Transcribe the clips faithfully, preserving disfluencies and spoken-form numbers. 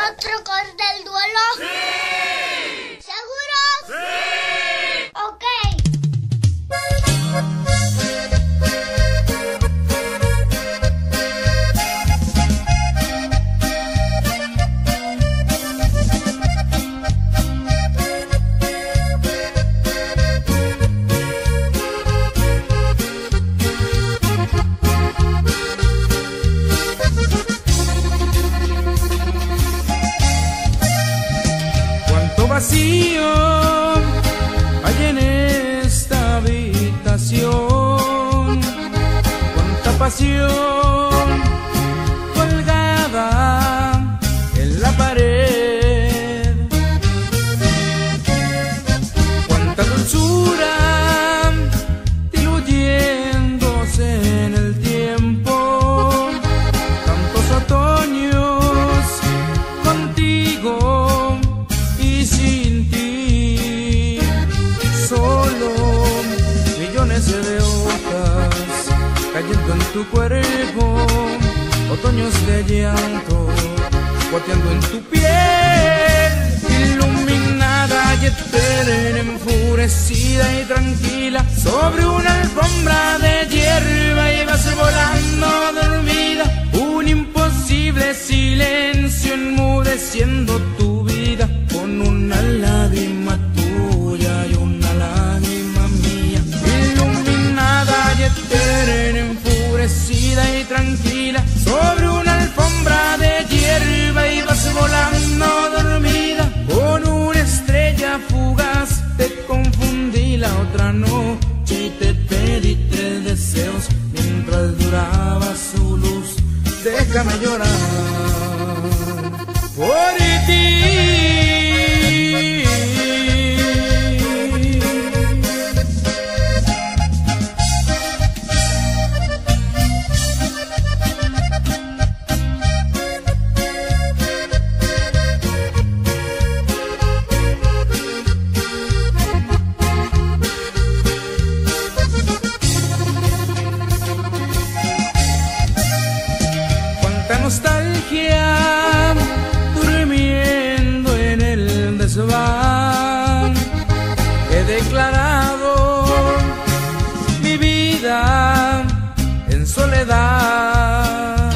otro corte del duelo? ¡Sí! ¿Seguros? ¡Sí! Ok. Vacío hay en esta habitación, cuánta pasión colgada en la pared, cuánta dulzura diluyéndose en el tiempo, tantos otoños contigo sin ti, solo millones de hojas cayendo en tu cuerpo, otoños de llanto goteando en tu piel, iluminada y eterna, enfurecida y tranquila, sobre una alfombra de hierba ibas volando dormida, un imposible silencio enmudeciendo tu vida, con una lágrima tuya y una lágrima mía, iluminada y eterna, enfurecida y tranquila, sobre una alfombra de hierba ibas volando dormida, con una estrella fugaz te confundí la otra noche y te pedí tres deseos mientras duraba su luz. Déjame llorar por ti. Nostalgia durmiendo en el desván, he declarado mi vida en soledad,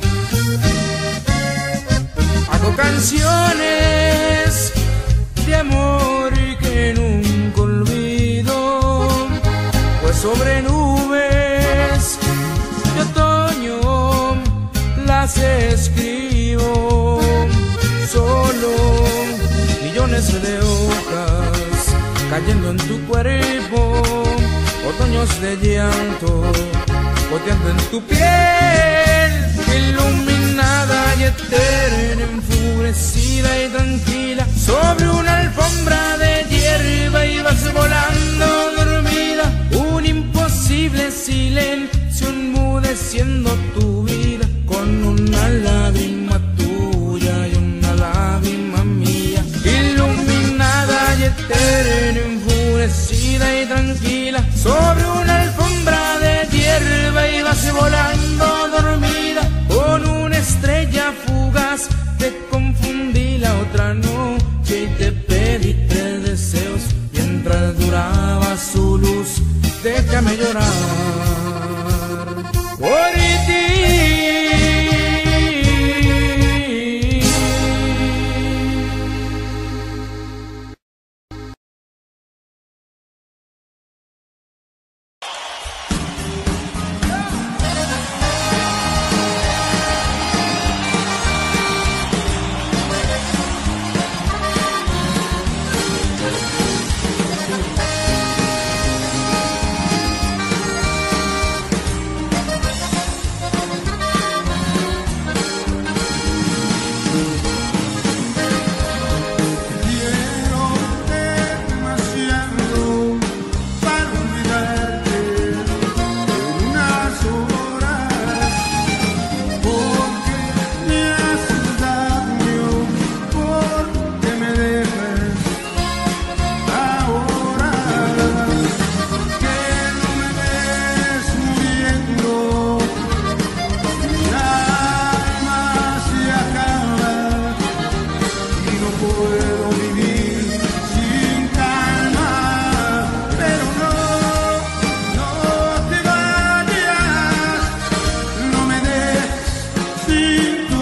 hago canciones de amor que nunca olvido, pues sobre nubes de otoño las escribo, solo millones de hojas cayendo en tu cuerpo, otoños de llanto goteando en tu piel, iluminada y eterna, enfurecida y tranquila, sobre una alfombra de hierba ibas volando dormida, un imposible silencio enmudeciendo tu vida, con una lágrima tuya y una lágrima mía, iluminada y eterna, enfurecida y tranquila, sobre una alfombra de hierba ibas volando dormida, con un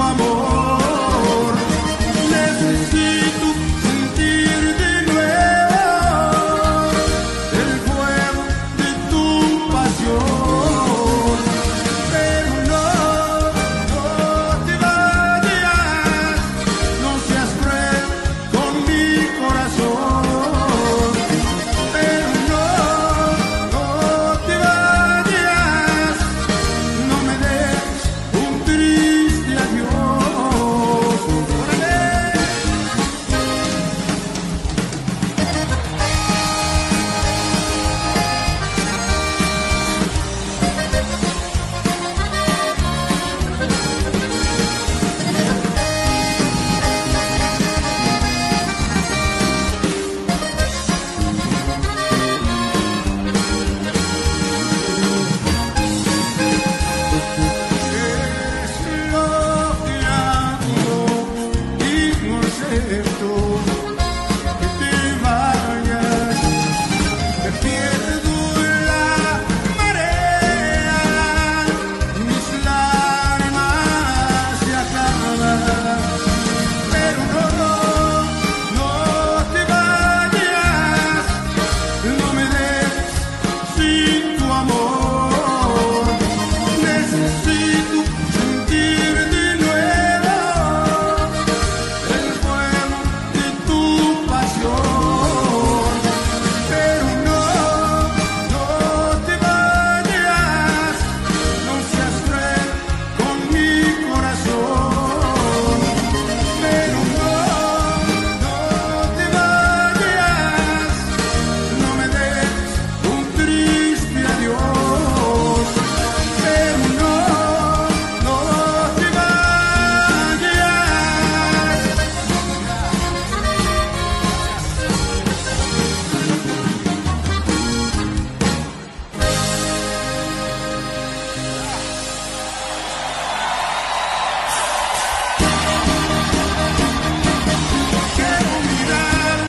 amor. Necesito sentir de nuevo el fuego de tu pasión. Pero no, no te vayas, no seas cruel con mi corazón. Pero no, no te vayas, no me des un triste adiós. ¡Órale! Es lo que hago y no acepto que te vayas. Me pierdo en la marea, mis lágrimas se acaban. Pero no, no te vayas, no me dejes sin tu amor. Necesito sentir de nuevo el fuego de tu pasión. Pero no, no te vayas, no seas cruel con mi corazón. Pero no, no te vayas, no me des un triste adiós. Pero no, no te vayas. Quiero mirar.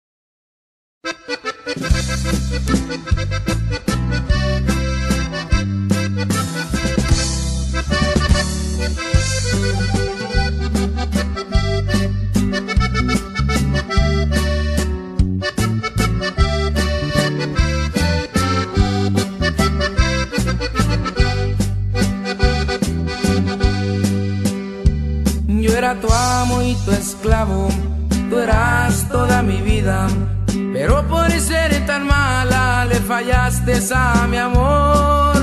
Yo era tu amo y tu esclavo, tú eras toda mi vida, pero por ser tan mala le fallaste a mi amor.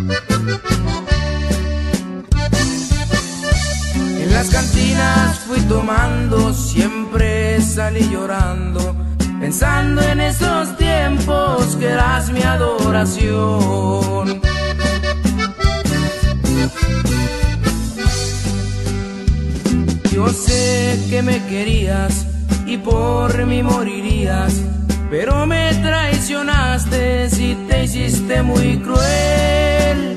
En las cantinas fui tomando, siempre salí llorando, pensando en esos tiempos que eras mi adoración. Yo sé que me querías y por mí morirías, pero me traicionaste y te hiciste muy cruel.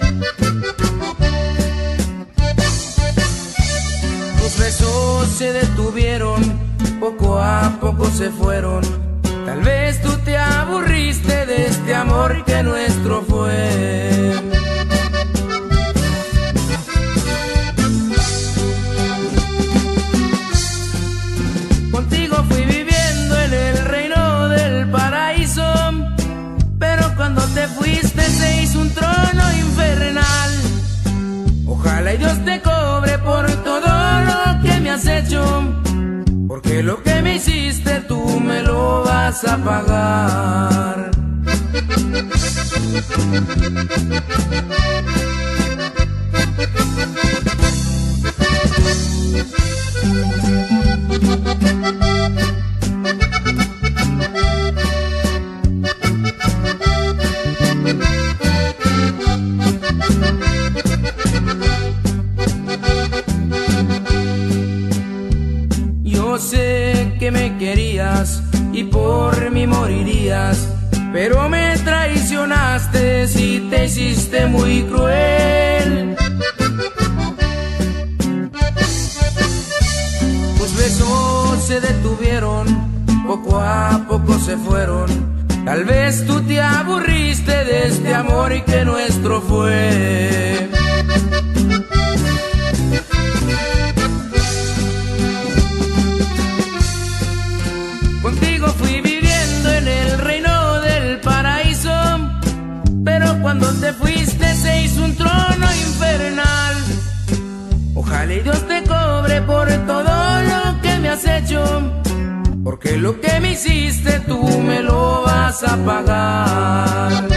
Tus besos se detuvieron, poco a poco se fueron. Tal vez tú te aburriste de este amor que nuestro fue. Contigo fui viviendo en el reino del paraíso, pero cuando te fuiste se hizo un trono infernal. Ojalá y Dios te cobre por todo lo que me has hecho, porque lo que me hiciste tú me lo vas a pagar. Yo sé que me querías y por mí morirías, pero me traicionaste y te hiciste muy cruel. Tus besos se detuvieron, poco a poco se fueron. Tal vez tú te aburriste de este amor y que nuestro fue. lo que me hiciste tú me lo vas a pagar.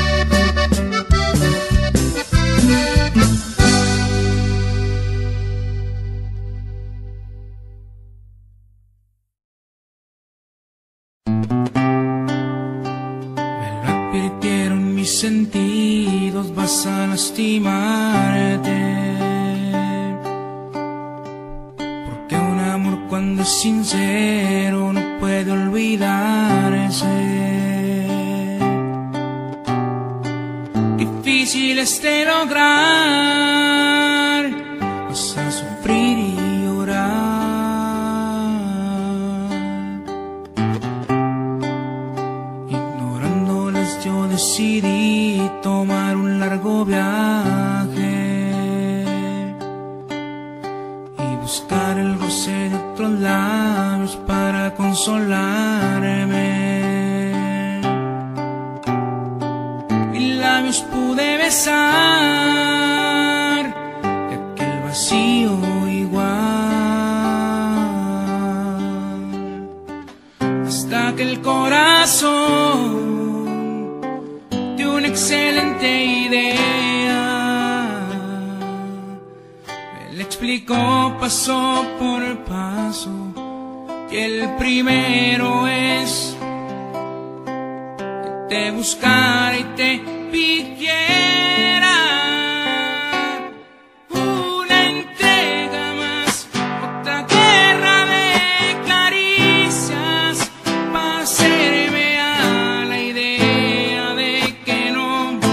Mis sentidos, vas a lastimarte, porque un amor cuando es sincero no puede olvidarse. Difícil es de lograr, vas a sufrir y llorar, ignorándolas yo decidí tomar un largo viaje y buscar el roce de otros labios para consolarme. Mis labios pude besar de aquel vacío igual, hasta que el corazón una excelente idea me le explicó paso por paso, que el primero es que te buscara y te pidiera una entrega más, otra guerra de caricias para hacerme a la idea de que no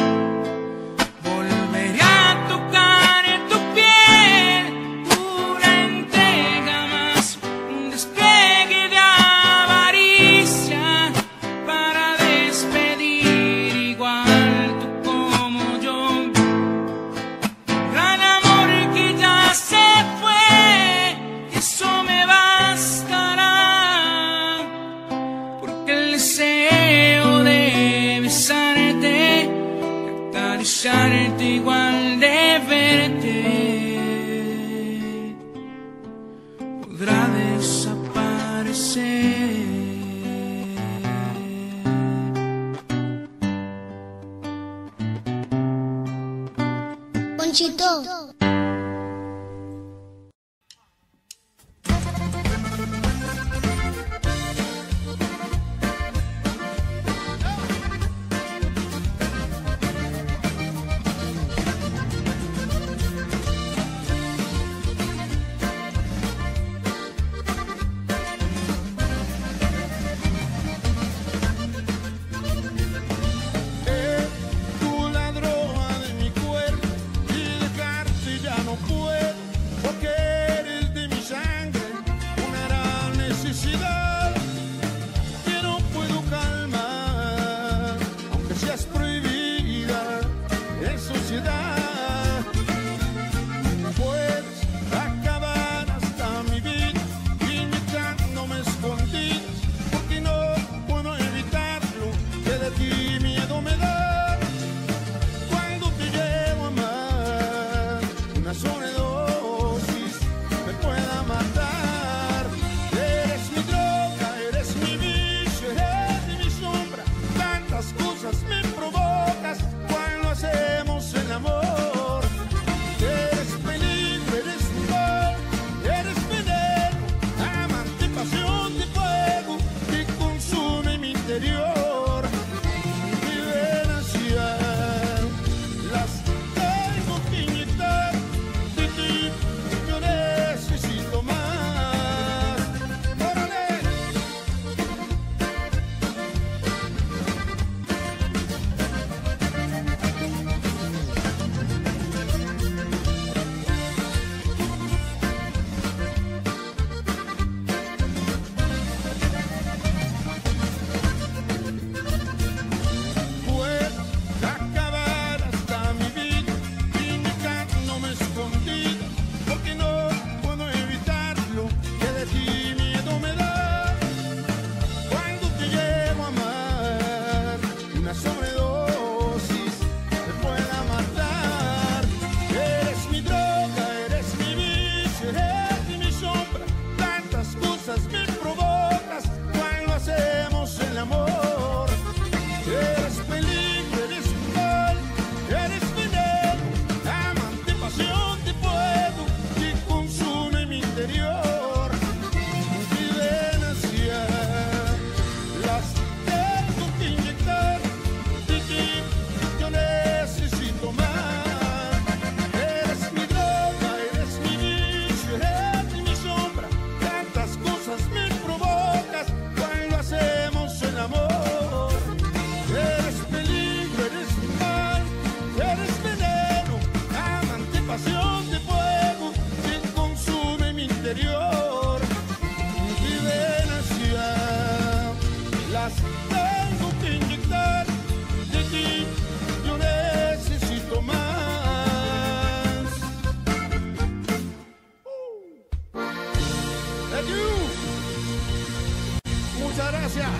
volveré a tocar tu piel. Una entrega más, un despliegue de avaricia para despedir igual tú como yo. Gran amor que ya se fue, y eso me bastará, porque el deseo de besarte, de acariciarte igual de verte, podrá desaparecer. Ponchito. Tú la droga de mi cuerpo y dejar interior. Mis venas ya las tengo que inyectar. De ti yo necesito más. Uh. Thank you. Muchas gracias.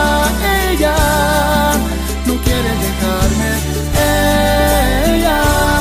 Ella no quiere dejarme, ella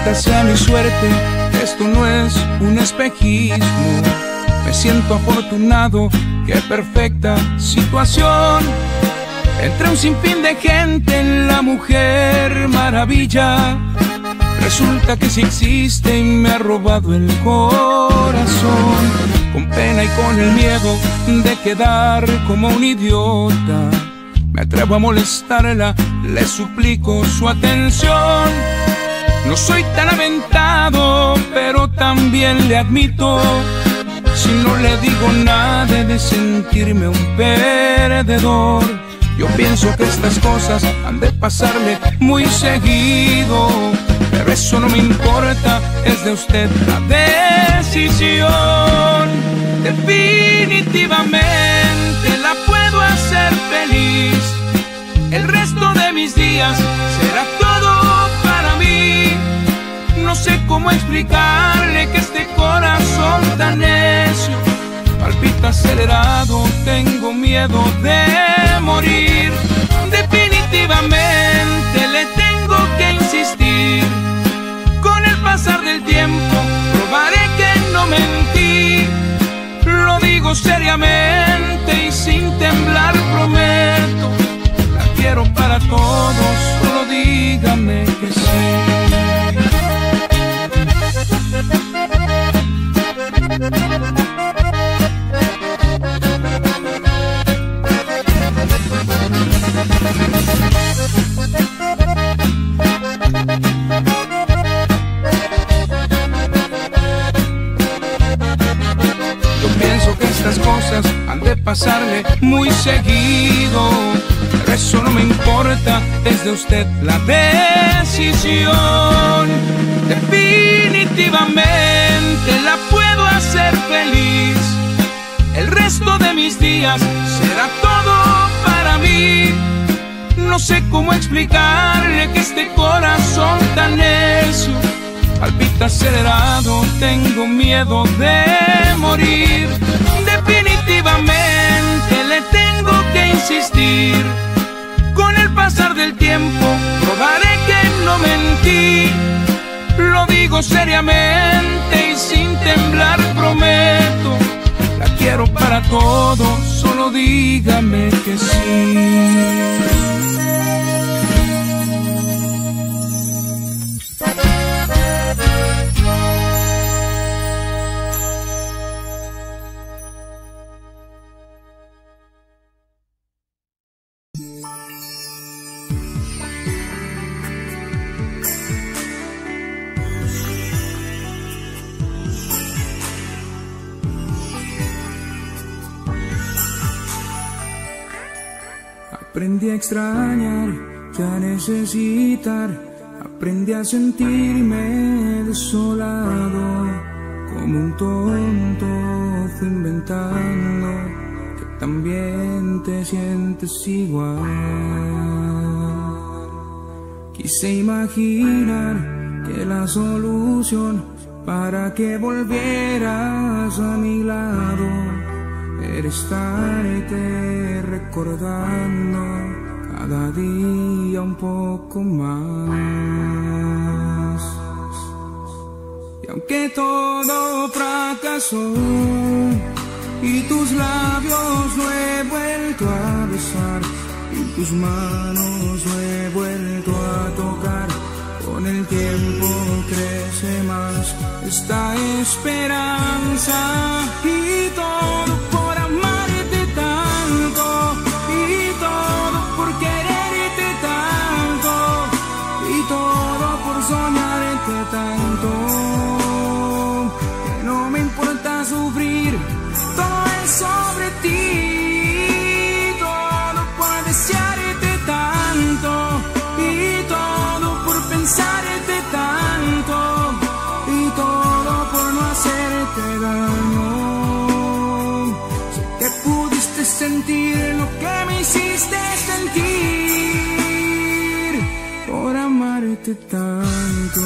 Maldita sea mi suerte, esto no es un espejismo. Me siento afortunado, qué perfecta situación. Entre un sinfín de gente en la Mujer Maravilla, resulta que sí existe y me ha robado el corazón. Con pena y con el miedo de quedar como un idiota, me atrevo a molestarla, le suplico su atención. No soy tan aventado, pero también le admito, si no le digo nada he de sentirme un perdedor. Yo pienso que estas cosas han de pasarle muy seguido, pero eso no me importa, es de usted la decisión. Definitivamente la puedo hacer feliz, el resto de mis días será todo para mí. No sé cómo explicarle que este corazón tan necio palpita acelerado, tengo miedo de morir. Definitivamente le tengo que insistir, con el pasar del tiempo probaré que no mentí. Lo digo seriamente y sin temblar prometo, la quiero para todos, solo dígame que sí. Yo pienso que estas cosas han de pasarle muy seguido, pero eso no me importa, es de usted la decisión. Definitivamente la puedo hacer feliz, el resto de mis días será todo para mí. No sé cómo explicarle que este corazón tan necio palpita acelerado, tengo miedo de morir. Definitivamente le tengo que insistir, con el pasar del tiempo probaré que no mentí. Lo digo seriamente y sin temblar prometo, la quiero para todos, solo dígame que sí. Aprendí a extrañar y a necesitar, aprendí a sentirme desolado, como un tonto fui inventando que también te sientes igual. Quise imaginar que la solución para que volvieras a mi lado era estarte recordando cada día un poco más. Y aunque todo fracasó y tus labios no he vuelto a besar y tus manos no he vuelto a tocar, con el tiempo crece más esta esperanza. Y todo por amarte tanto, y todo por quererte tanto, y todo por soñarte tanto, que no me importa sufrir, todo es sobre ti. Todo por desearte tanto, y todo por pensarte tanto, y todo por no hacerte daño. Sé que pudiste sentir lo que me hiciste sentir por amarte tanto.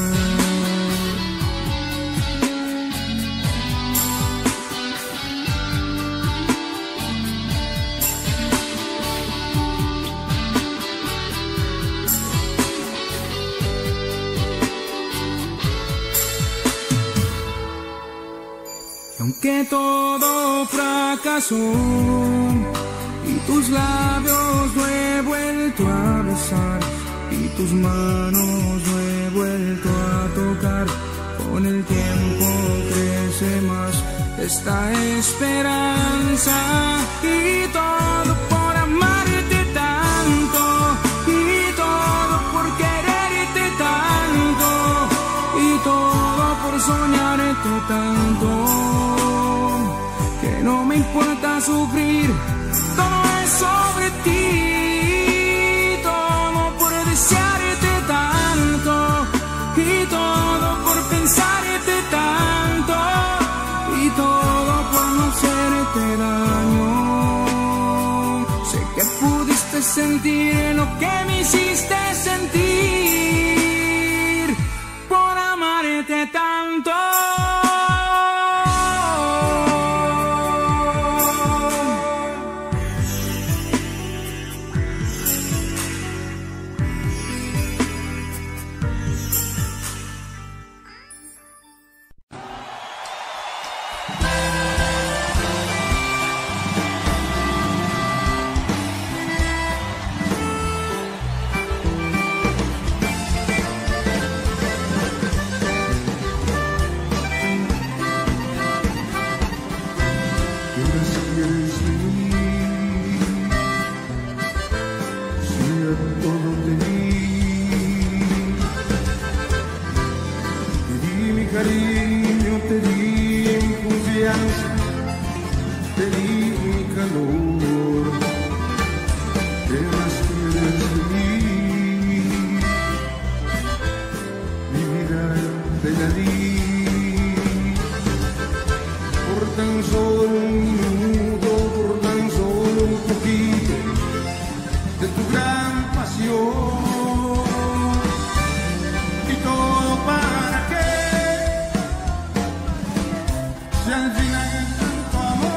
todo fracasó y tus labios no he vuelto a besar y tus manos no he vuelto a tocar. Con el tiempo crece más esta esperanza y todo por amarte tanto y todo por quererte tanto y todo por soñarte tanto que no me importa sufrir. Todo es sobre ti, todo por desearte tanto y todo por pensarte tanto y todo por no hacerte daño. Sé que pudiste sentir lo que me hiciste sentir por amarte tanto. Cariño, te di confianza, te di mi calor. ¿Qué más quieres de mí? Mi vida te la di por tan solo un minuto, por tan solo un poquito de tu gran pasión. Y todo para qué. Al final tanto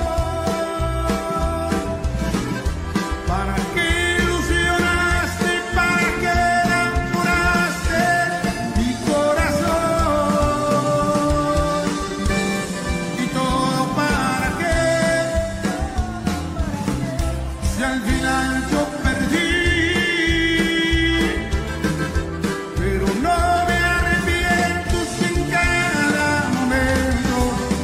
amor, ¿para qué ilusionaste? ¿Para qué enamoraste mi corazón? Y todo para qué, si al final yo perdí. Pero no me arrepiento si en cada momento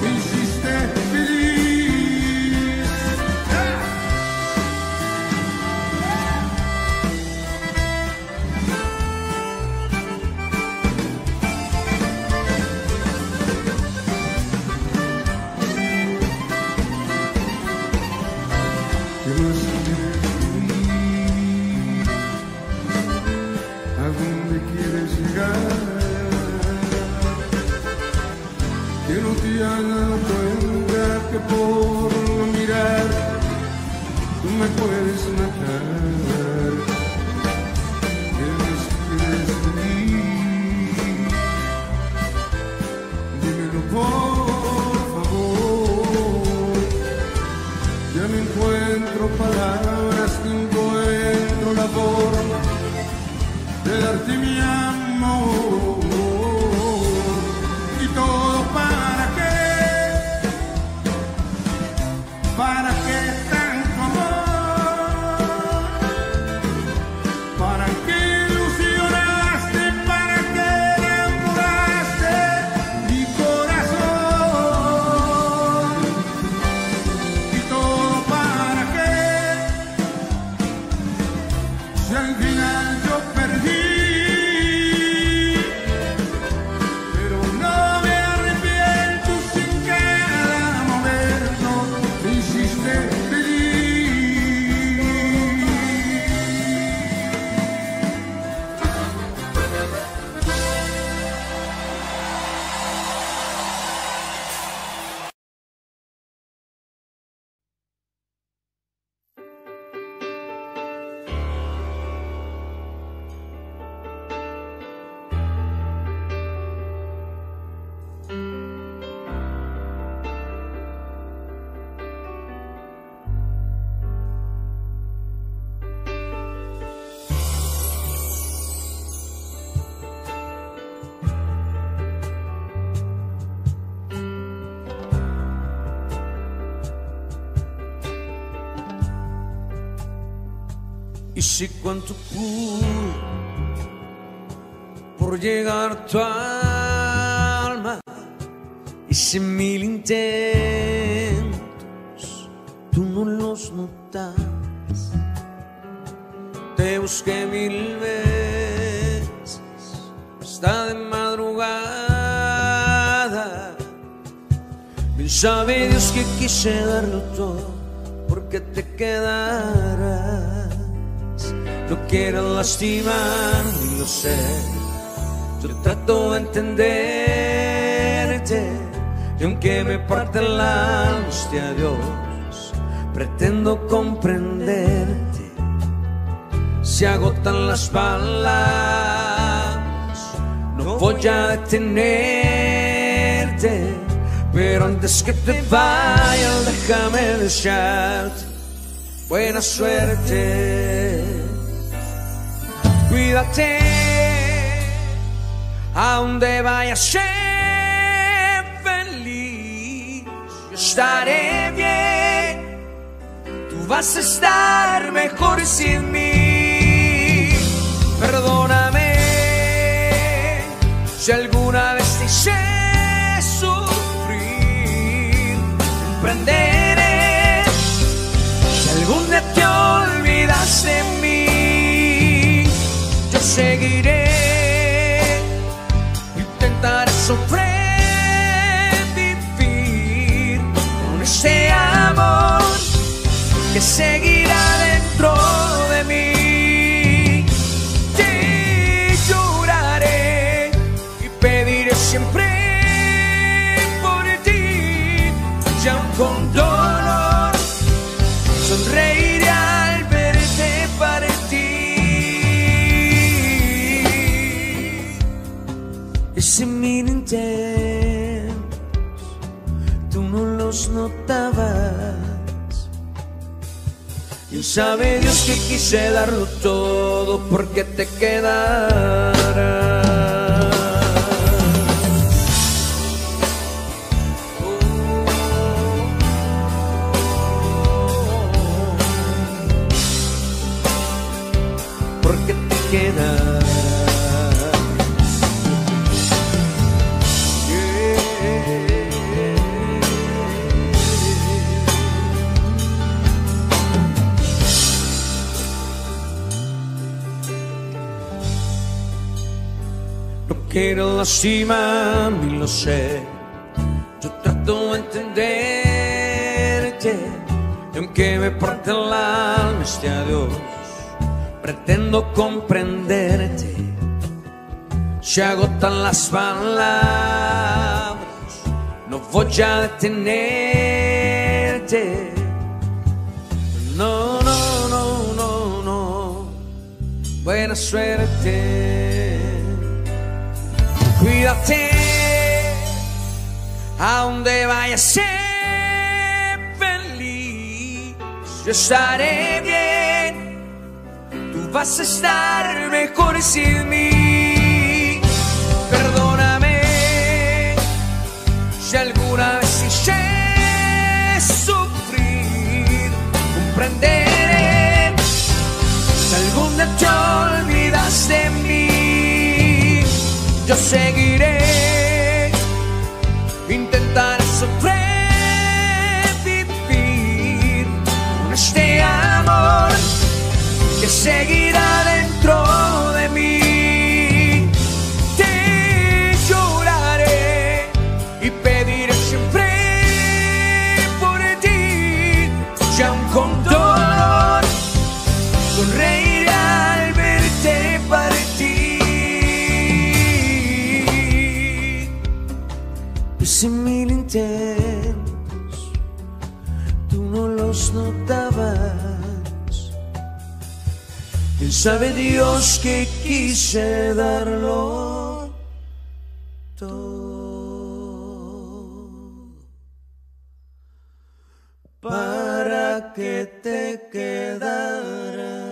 ¿a dónde quieres llegar? Que no te haga cuenta que por no mirar tú me puedes matar. ¿Qué más quieres de mí? Dímelo por favor. Ya no encuentro palabras, no encuentro la forma de darte mi amor. Y todo para qué, para qué tanto amor, para qué ilusionaste, para qué enamoraste mi corazón. Y todo para qué, si al final yo perdí. Hice cuanto pude por llegar a tu alma. Hice mil intentos, tú no los notas. Te busqué mil veces, hasta de madrugada. Bien sabe Dios que quise darlo todo porque te quedaras. No quiero lastimar, y lo sé. Yo trato de entenderte, y aunque me parte el alma este adiós, pretendo comprenderte. Se agotan las palabras, no voy a detenerte, pero antes que te vayas déjame desearte buena suerte. Cuídate, a donde vayas sé feliz. Yo estaré bien, tú vas a estar mejor sin mí. Perdóname si alguna vez te hice sufrir. Comprenderé si algún día te olvidas de mí. Yo seguiré, intentaré sobrevivir con ese amor que seguirá dentro de mí. Te lloraré y pediré siempre por ti, y aun con dolor sonreiré al verte partir. Hice mil intentos, tú no los notabas. Y sabe Dios que quise darlo todo porque te quedaras. Porque te quedas. Quiero lastimar, y lo sé. Yo trato de entenderte, y aunque me parte el alma este adiós, pretendo comprenderte. Se agotan las palabras, no voy a detenerte. No, no, no, no, no. Buena suerte. Cuídate, a donde vayas sé feliz. Yo estaré bien, tú vas a estar mejor sin mí. Perdóname si alguna vez hice sufrir. Comprenderé si algún día te olvidas de mí. Yo seguiré, intentaré sobrevivir con este amor que seguirá dentro de mí. Te lloraré y pediré siempre por ti, y aun con dolor sonreiré al verte partir. Hice mil intentos, tú no los notabas. Y sabe Dios que quise darlo todo para que te quedaras.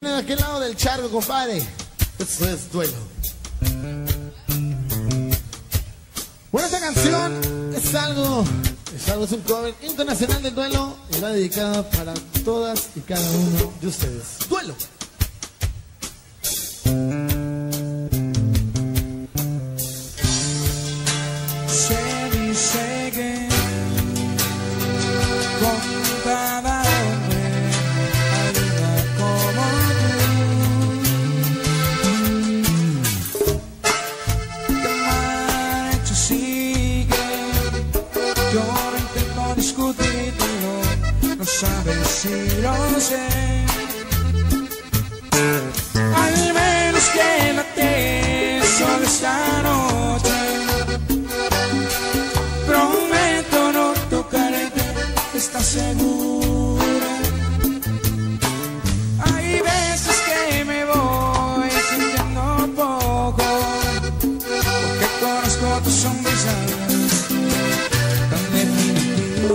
De aquel lado del charco, compadre. Esto es Duelo. Bueno, esta canción es algo, es algo, es un cover internacional del Duelo y va dedicada para todas y cada uno de ustedes. Duelo. Se dice que con cada hombre hay una como tú. Que mal hecho sigue. Yo no intento discutirlo, no sabes si lo sé. Al menos quédate solo esta noche. Prometo no tocarte, ¿estás segura? Hay veces que me voy sintiendo poco, porque conozco tu sonrisa tan definitiva,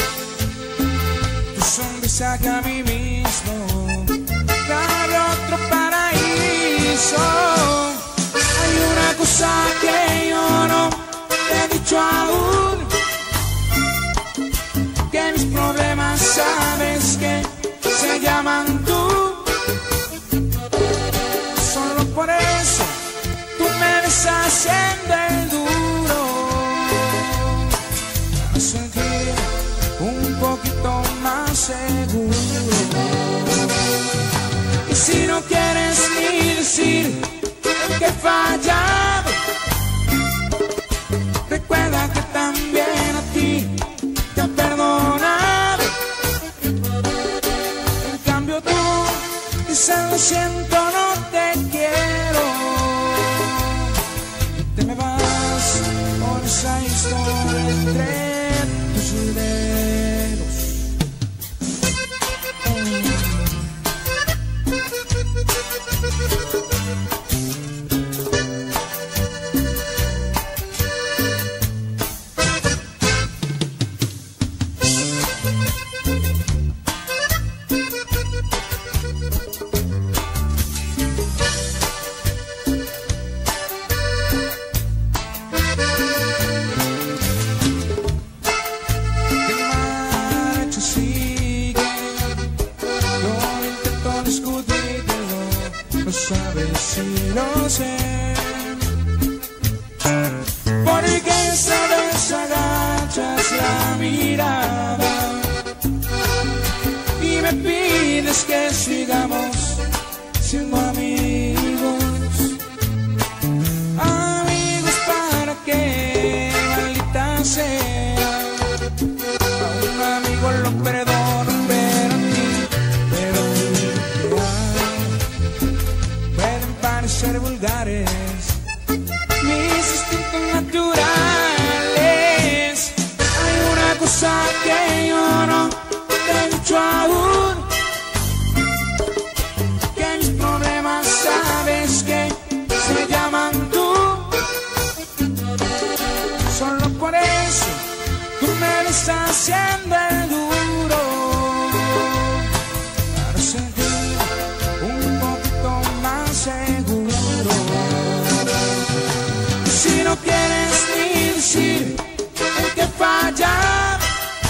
tu sonrisa que a mí mismo me abre otro paraíso. Hay una cosa que yo no te he dicho aún, que mis problemas sabes que se llaman tú. Solo por eso tú me ves haciendo el duro, para sentir un poquito más seguro. Y si no quieres ni decir en qué he fallado, recuerda que también a ti te he perdonado. En cambio tú dices lo siento, no te quiero, y te me vas con esa historia entre tus dedos. Que sigamos siendo amigos, amigos para que maldita sea. A un amigo lo perdono, pero a ti, pero a ti pueden parecer vulgares mis instintos naturales. Hay una cosa que yo no te he dicho aún, sabes que se llaman tú. Solo por eso tú me ves haciendo el duro, para sentir un poquito más seguro. Y si no quieres ni decir en qué falla,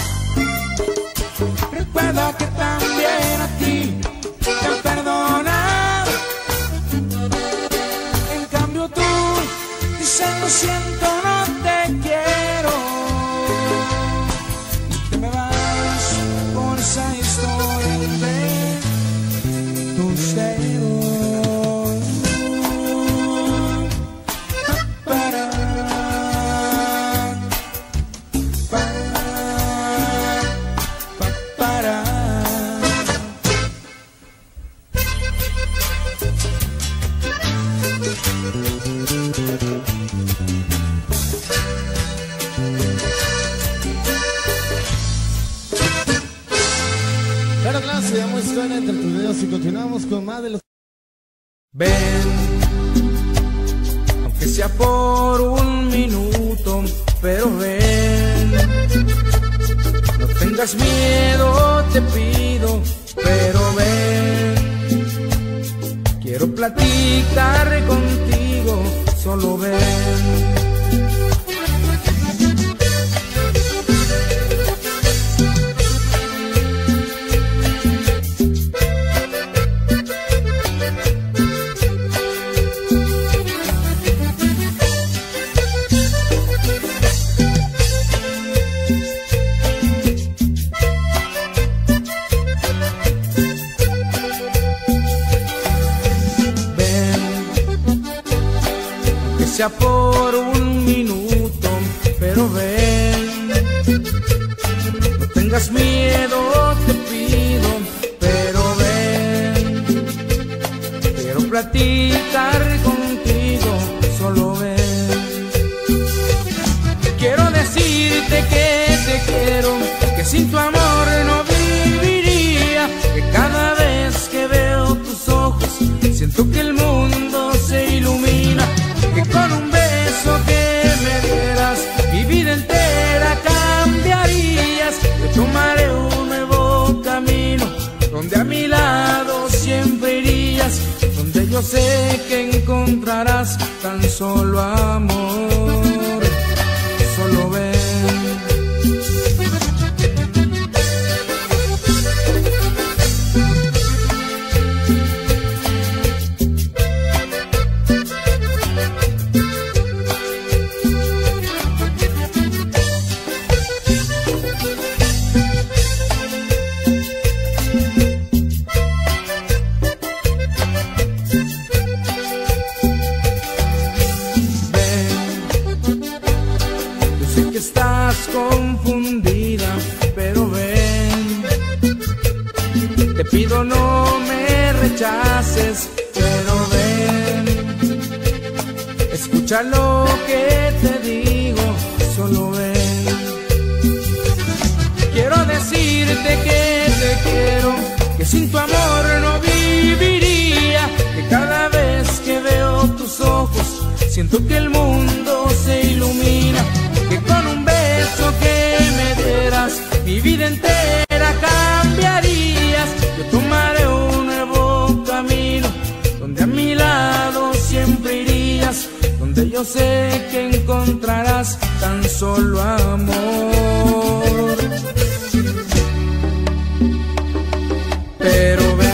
recuerda que también a ti te han perdonado. Tú dices lo siento, no te quiero, y te me vas por esa historia entre tus dedos. Para, para, para, para. Claro, claro, se llama Historia entre tus dedos y continuamos con más de los... Ven, aunque sea por un minuto, pero ven. No tengas miedo, te pido, pero ven. platicar contigo, solo ven. Sea por un minuto, pero ven, no tengas miedo, te pido, pero ven, quiero platicar contigo, solo ven. Quiero decirte que te quiero, que sin tu amor no viviría, que cada vez que veo tus ojos siento que el mundo se ilumina, que con un beso que me dieras mi vida entera cambiarías. Yo tomaré un nuevo camino donde a mi lado siempre irías, donde yo sé que encontrarás tan solo amor, solo ven. Confundida, pero ven, te pido no me rechaces, pero ven, escucha lo que te digo, solo ven. Quiero decirte que te quiero, que sin tu amor no viviría, que cada vez que veo tus ojos siento que el mundo se ilumina, que con un beso que me dieras mi vida entera cambiarías. Yo tomaré un nuevo camino donde a mi lado siempre irías, donde yo sé que encontrarás tan solo amor. Pero ven.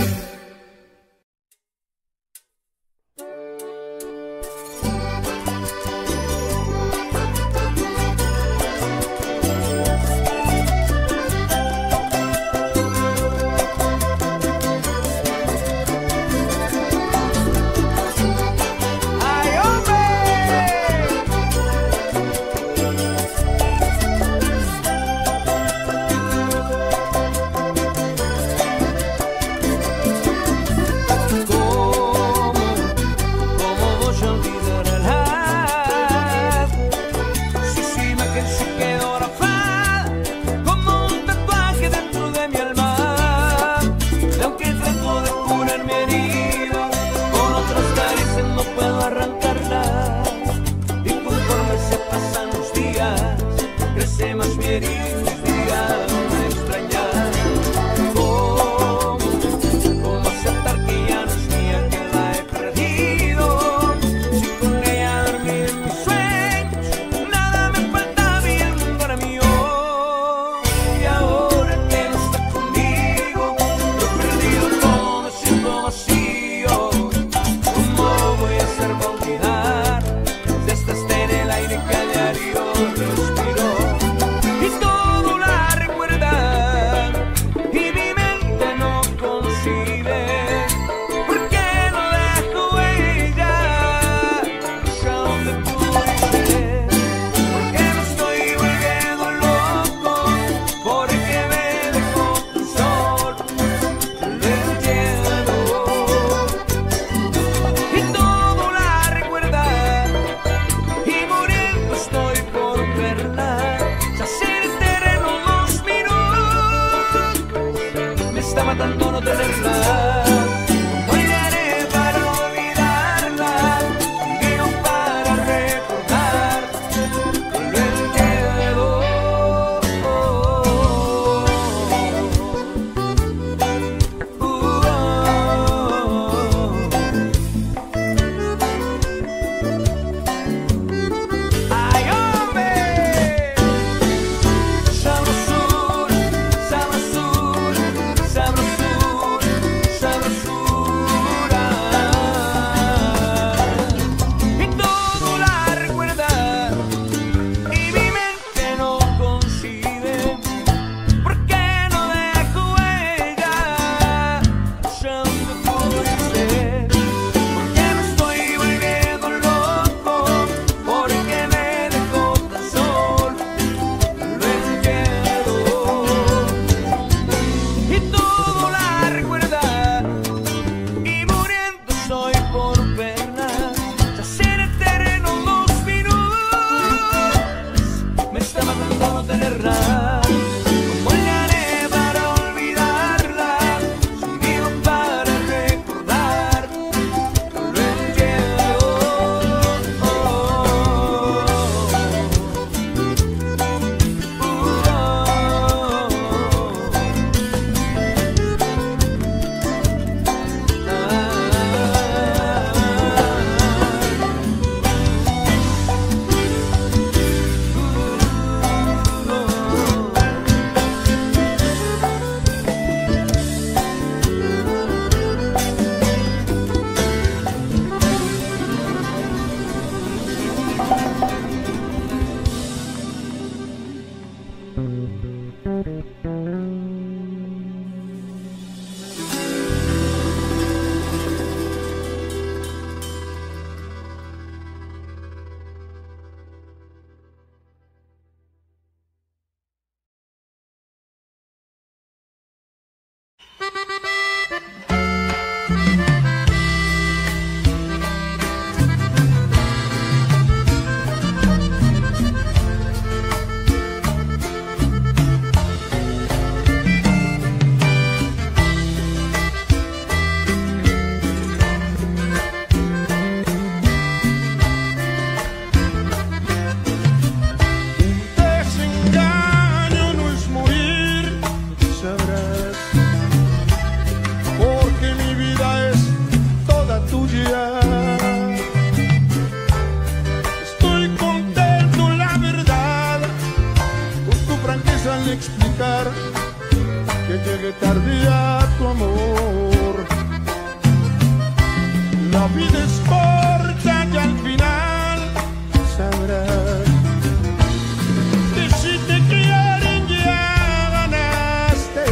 La vida es corta y al final sabrás que si te quieren ya ganaste.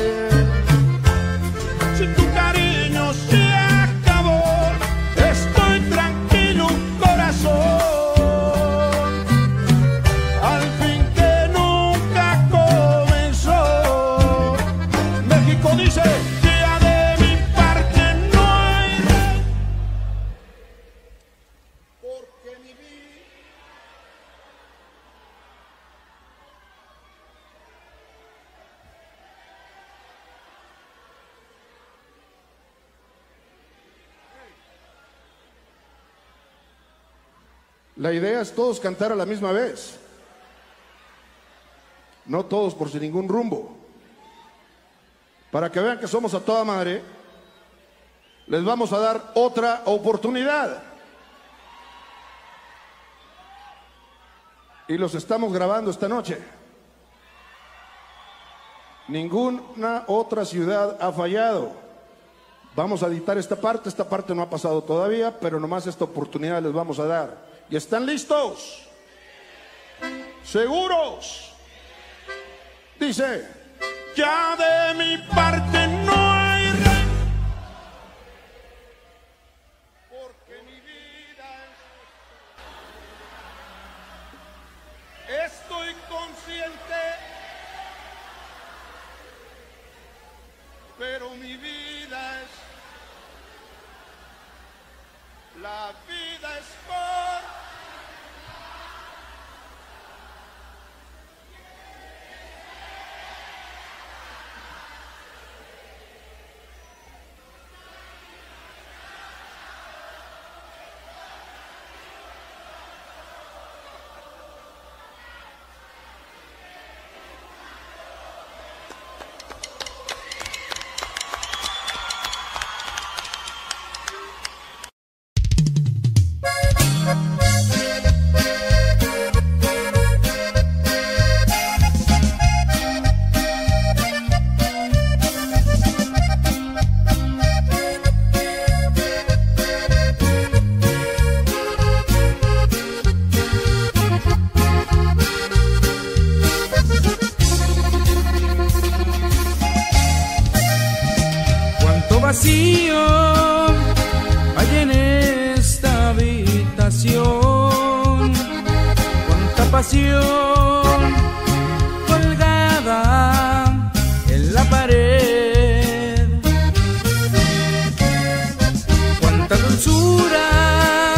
Si tu cariño se acabó, estoy tranquilo, corazón. Al fin que nunca comenzó. México dice que ya de mi parte no hay rey, porque mi vida. La idea es todos cantar a la misma vez, no todos por sin ningún rumbo. Para que vean que somos a toda madre, les vamos a dar otra oportunidad. Y los estamos grabando esta noche. Ninguna otra ciudad ha fallado. Vamos a editar esta parte, esta parte no ha pasado todavía, pero nomás esta oportunidad les vamos a dar. ¿Y están listos? ¿Seguros? Dice, ya de mi parte no hay rey, porque mi vida es... Estoy consciente, pero mi vida es... La vida es por... Vacío hay en esta habitación, cuánta pasión colgada en la pared, cuánta dulzura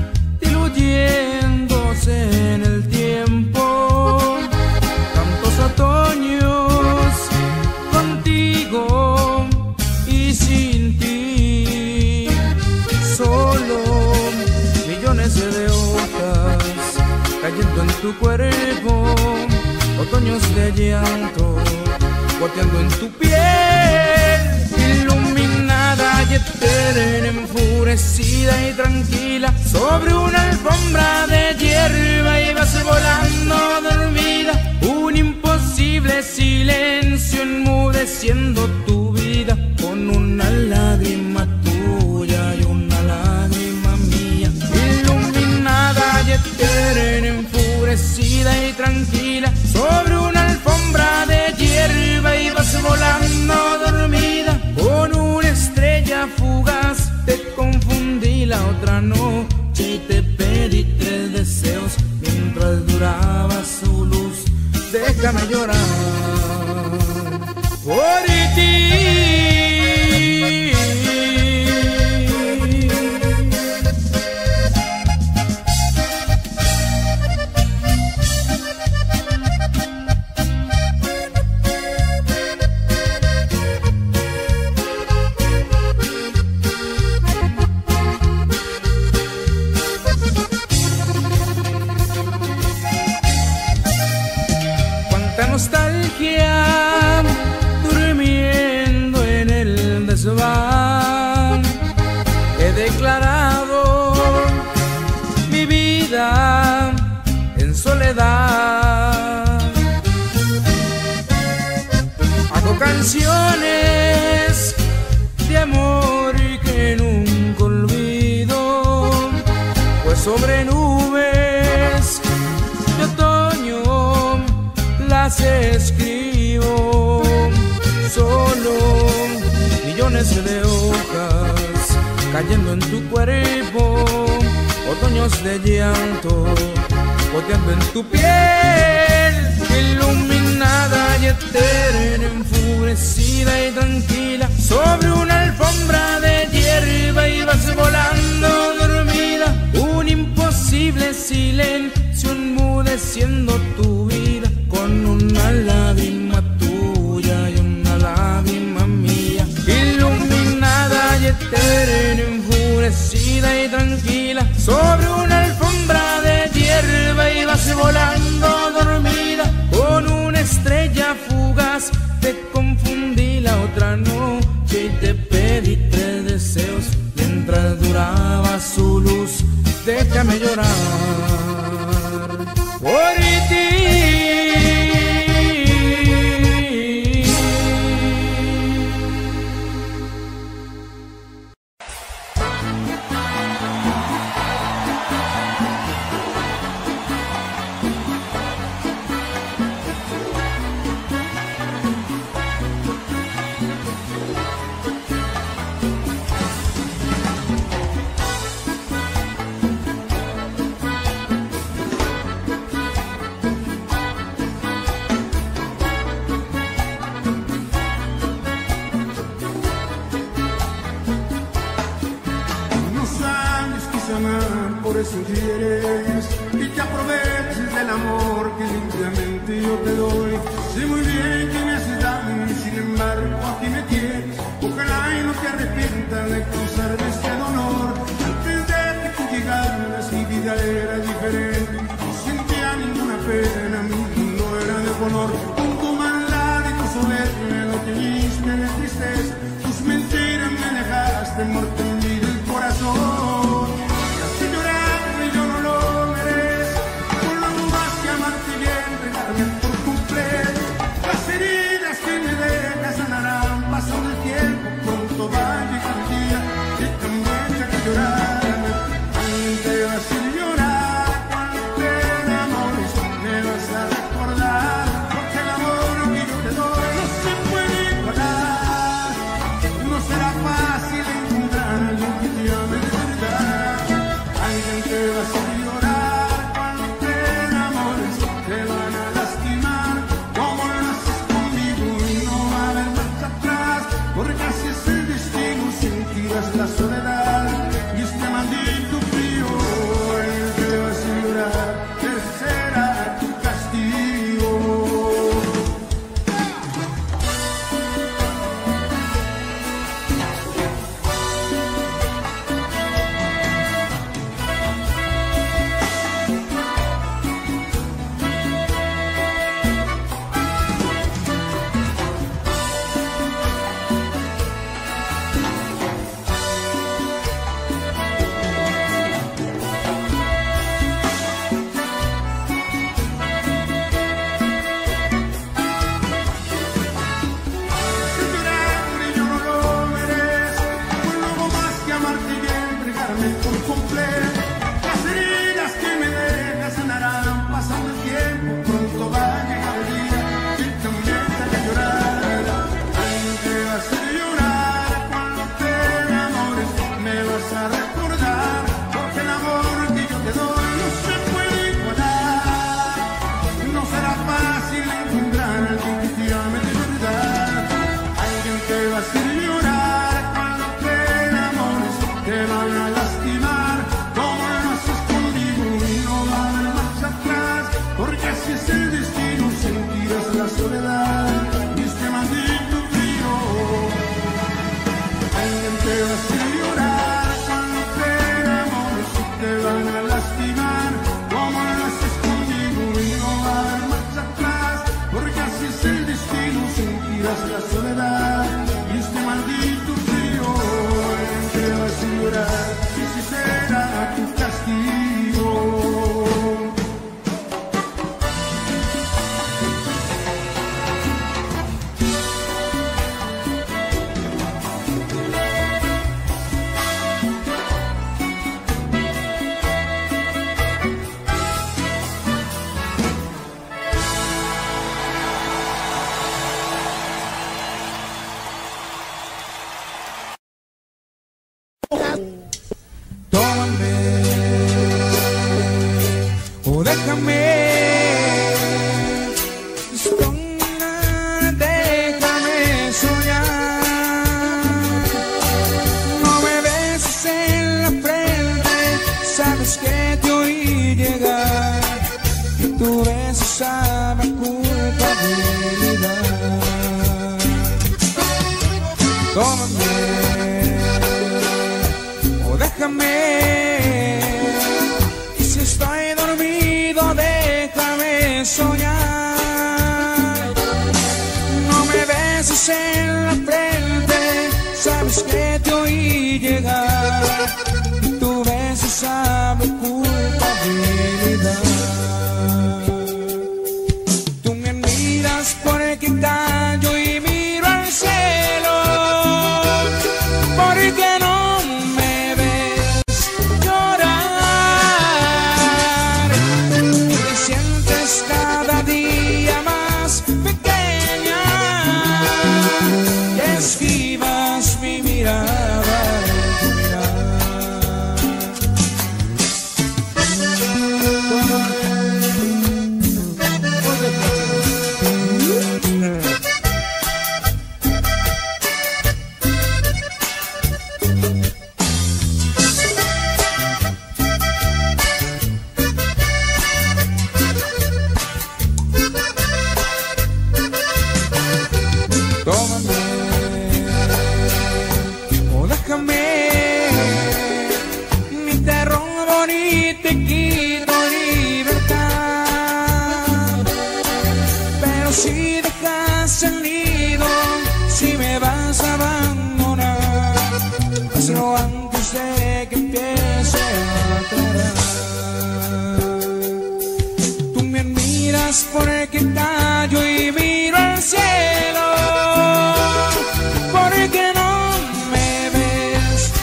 diluyéndose en el tiempo, tantos otoños contigo y sin ti, solo millones de hojas cayendo en tu cuerpo, otoños de llanto goteando en tu piel, iluminada y eterna, enfurecida y tranquila, sobre una alfombra de hierba ibas volando dormida, un imposible silencio enmudeciendo tu vida, con una lágrima tuya y una lágrima mía, iluminada y eterna, enfurecida y tranquila, sobre una alfombra de hierba ibas volando dormida, con una estrella fugaz te confundí la otra noche y te pedí tres deseos mientras duraba su luz. Déjame llorar por ti. Cuánta nostalgia durmiendo en el desván, he declarado mi vida en soledad, hago canciones de amor que nunca olvidé, sobre nubes de otoño las escribo, solo millones de hojas cayendo en tu cuerpo, otoños de llanto goteando en tu piel, iluminada y eterna, enfurecida y tranquila, sobre una alfombra de hierba ibas volando dormida, un imposible silencio enmudeciendo tu vida, con una lágrima tuya y una lágrima mía, iluminada y eterna, enfurecida y tranquila, sobre una alfombra de hierba ibas volando dormida, con una estrella fugaz te confundí la otra noche y te pedí tres deseos mientras duraba su luz. Déjame llorar por ti. Por eso quieres y te aproveches del amor que limpiamente yo te doy. Sé muy bien que me haces daño y sin embargo aquí me tienes. Ojalá y no te arrepientas de cruzar de este dolor. Antes de que tú llegaras mi vida era diferente. No sentía ninguna pena, mi mundo era de color. Con tu maldad y tu soberbia lo teñiste de tristeza. Tus mentiras me dejaste muerto en mí del corazón. Pasando el tiempo, pronto va a llegar el día que también te llorar. Alguien te va a hacer llorar cuando te enamores, me vas a recordar, porque el amor que yo te doy no se puede igualar. No será fácil encontrar a alguien que te ame de verdad. Alguien te va a hacer llorar cuando te enamores, te van a lastimar como lo haces conmigo y no va a haber marcha atrás. Porque así es el destino, sentirás la soledad y este maldito frío, el que te va a hacer llorar, ese será tu castigo. déjame, soñar, déjame soñar. No me beses en la frente, sabes que te oí llegar y tu beso sabe a culpabilidad. Tómame o déjame, y si estoy dormido déjame soñar. No me beses en la frente, sabes que te oí llegar y tu beso sabe a culpabilidad. Tú me miras porque callo y miro al cielo, porque no me ves llorar. Y te sientes cada día más pequeña y esquivas mi mirada, tu mirada. Tómame o déjame, ni te robo ni te quito libertad, pero si dejas el nido, si me vas a abandonar, hazlo antes de que empiece a aclarar. Tú me miras porque callo y miro al cielo, porque no me ves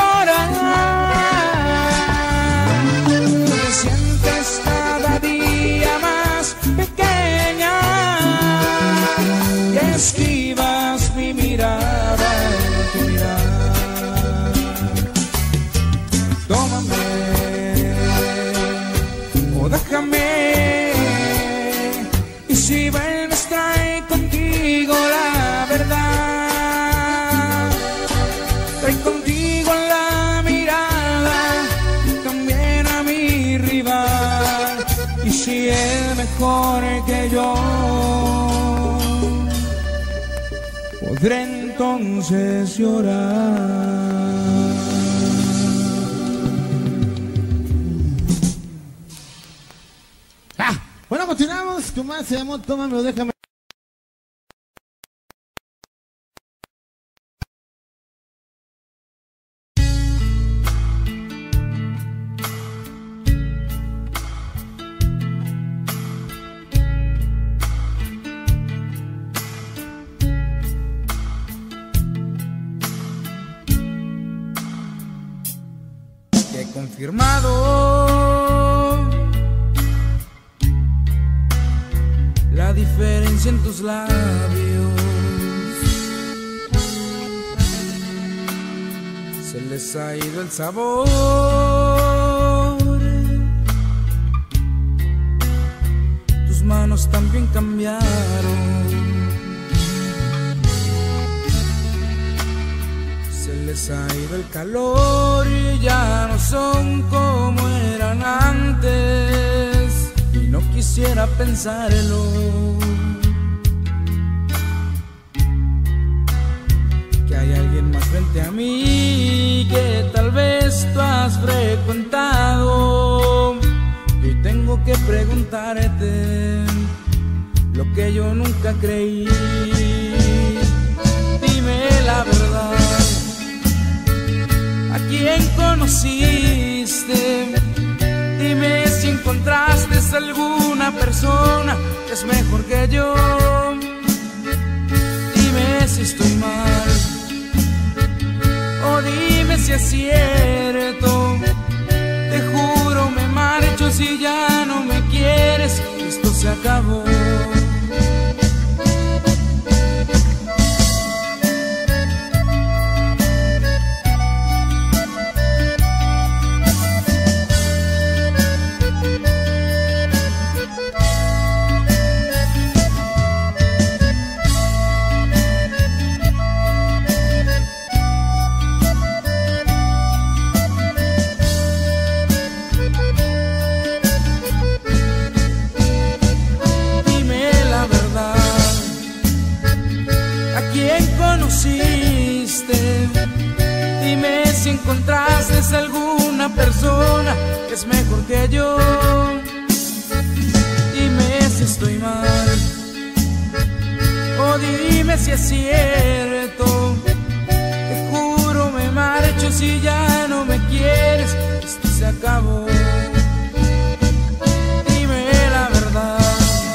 llorar. Te sientes cada día más pequeña y esquivas mi mirada, tu mirada. Tómame o déjame, y si vuelves trae contigo la verdad, trae contigo la mirada y también a mi rival. Y si es mejor que yo, podré entonces llorar. Ah, bueno, continuamos con más. Se llamó Tómame o déjame. Que he confirmado la diferencia en tus labios. Se les ha ido el sabor. Tus manos también cambiaron. Se les ha ido el calor y ya no son como eran antes. Y no quisiera pensarlo, que hay alguien más frente a mí que tal vez tú has frecuentado. Y hoy tengo que preguntarte lo que yo nunca creí. Dime la verdad, ¿a quién conociste? Dime si encontraste alguna persona que es mejor que yo. Dime si estoy mal, o dime si es cierto. Te juro me marcho si ya no me quieres. Esto se acabó. encontraste alguna persona que es mejor que yo. Dime si estoy mal, o dime si es cierto. Te juro me marcho si ya no me quieres, esto se acabó. Dime la verdad,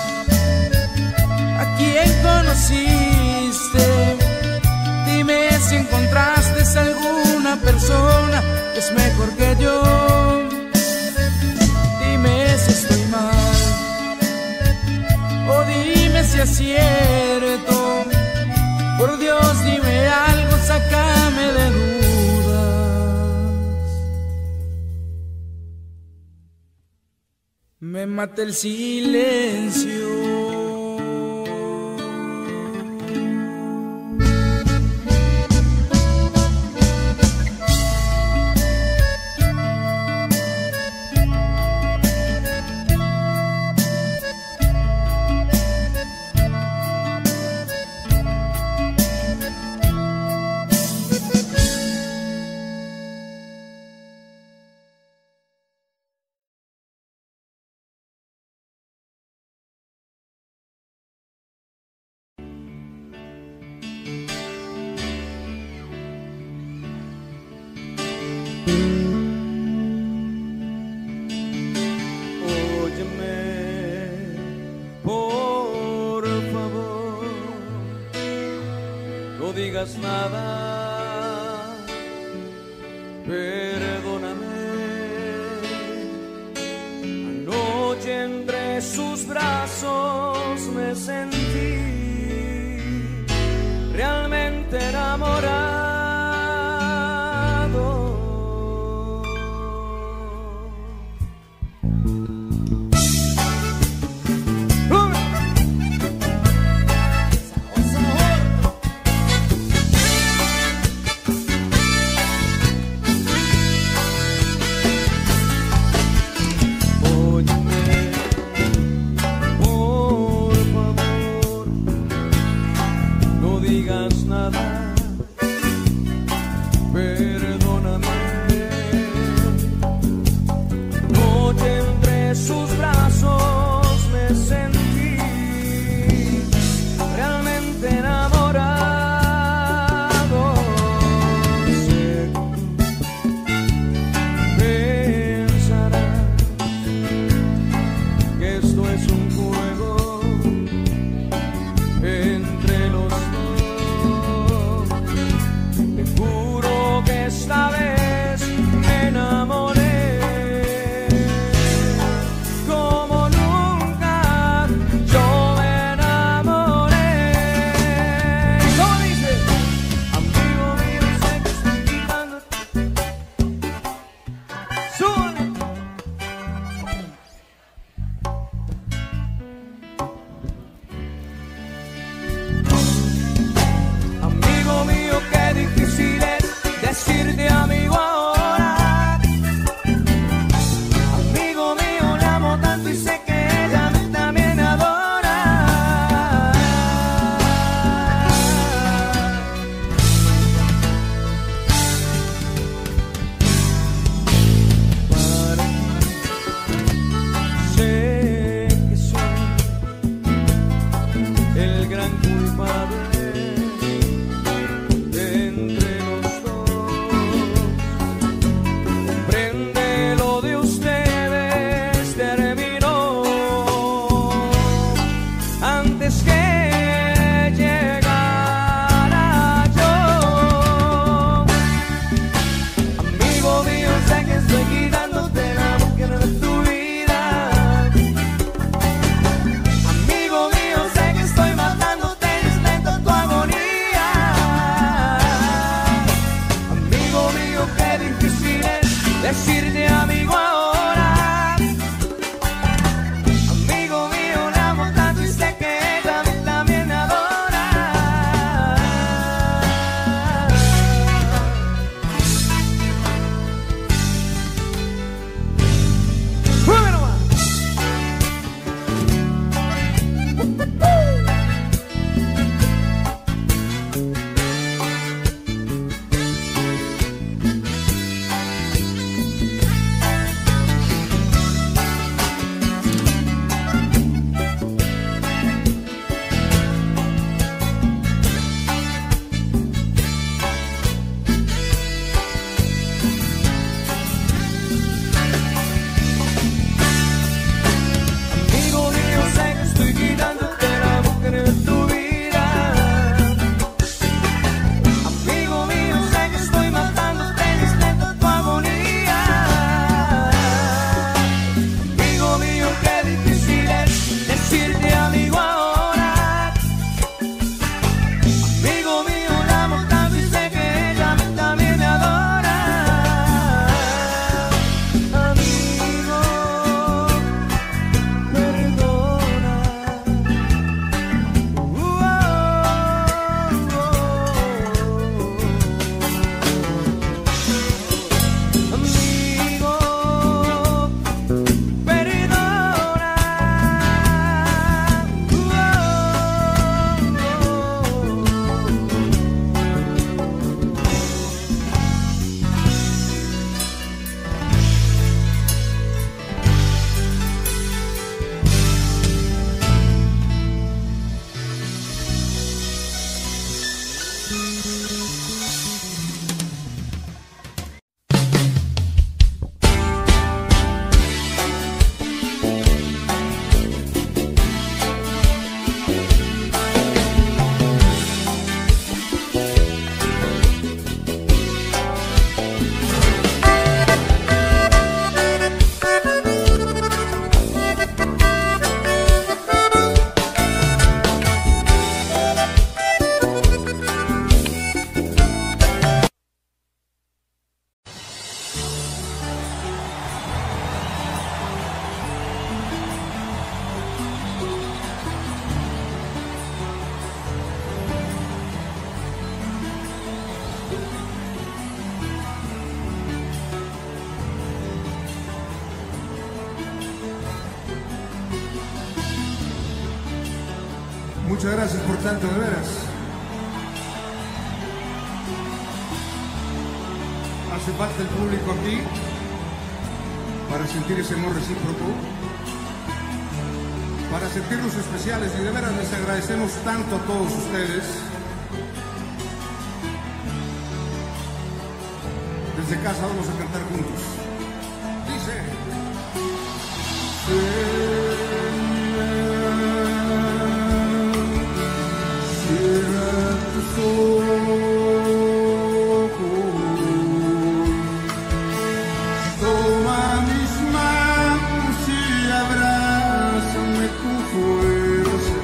¿a quién conociste? Dime si encontraste alguna persona que es mejor que yo. Dime si estoy mal, o dime si es cierto. Por Dios, dime algo, sácame de dudas. Me mata el silencio. Nada, perdóname. Anoche entre sus brazos me sentí realmente enamorado. Muchas gracias por tanto, de veras. Hace falta el público aquí para sentir ese amor recíproco, para sentirnos especiales, y de veras les agradecemos tanto a todos ustedes. Desde casa vamos a cantar juntos. Dice: cierra tus ojos, toma mis manos y abrázame con fuerza,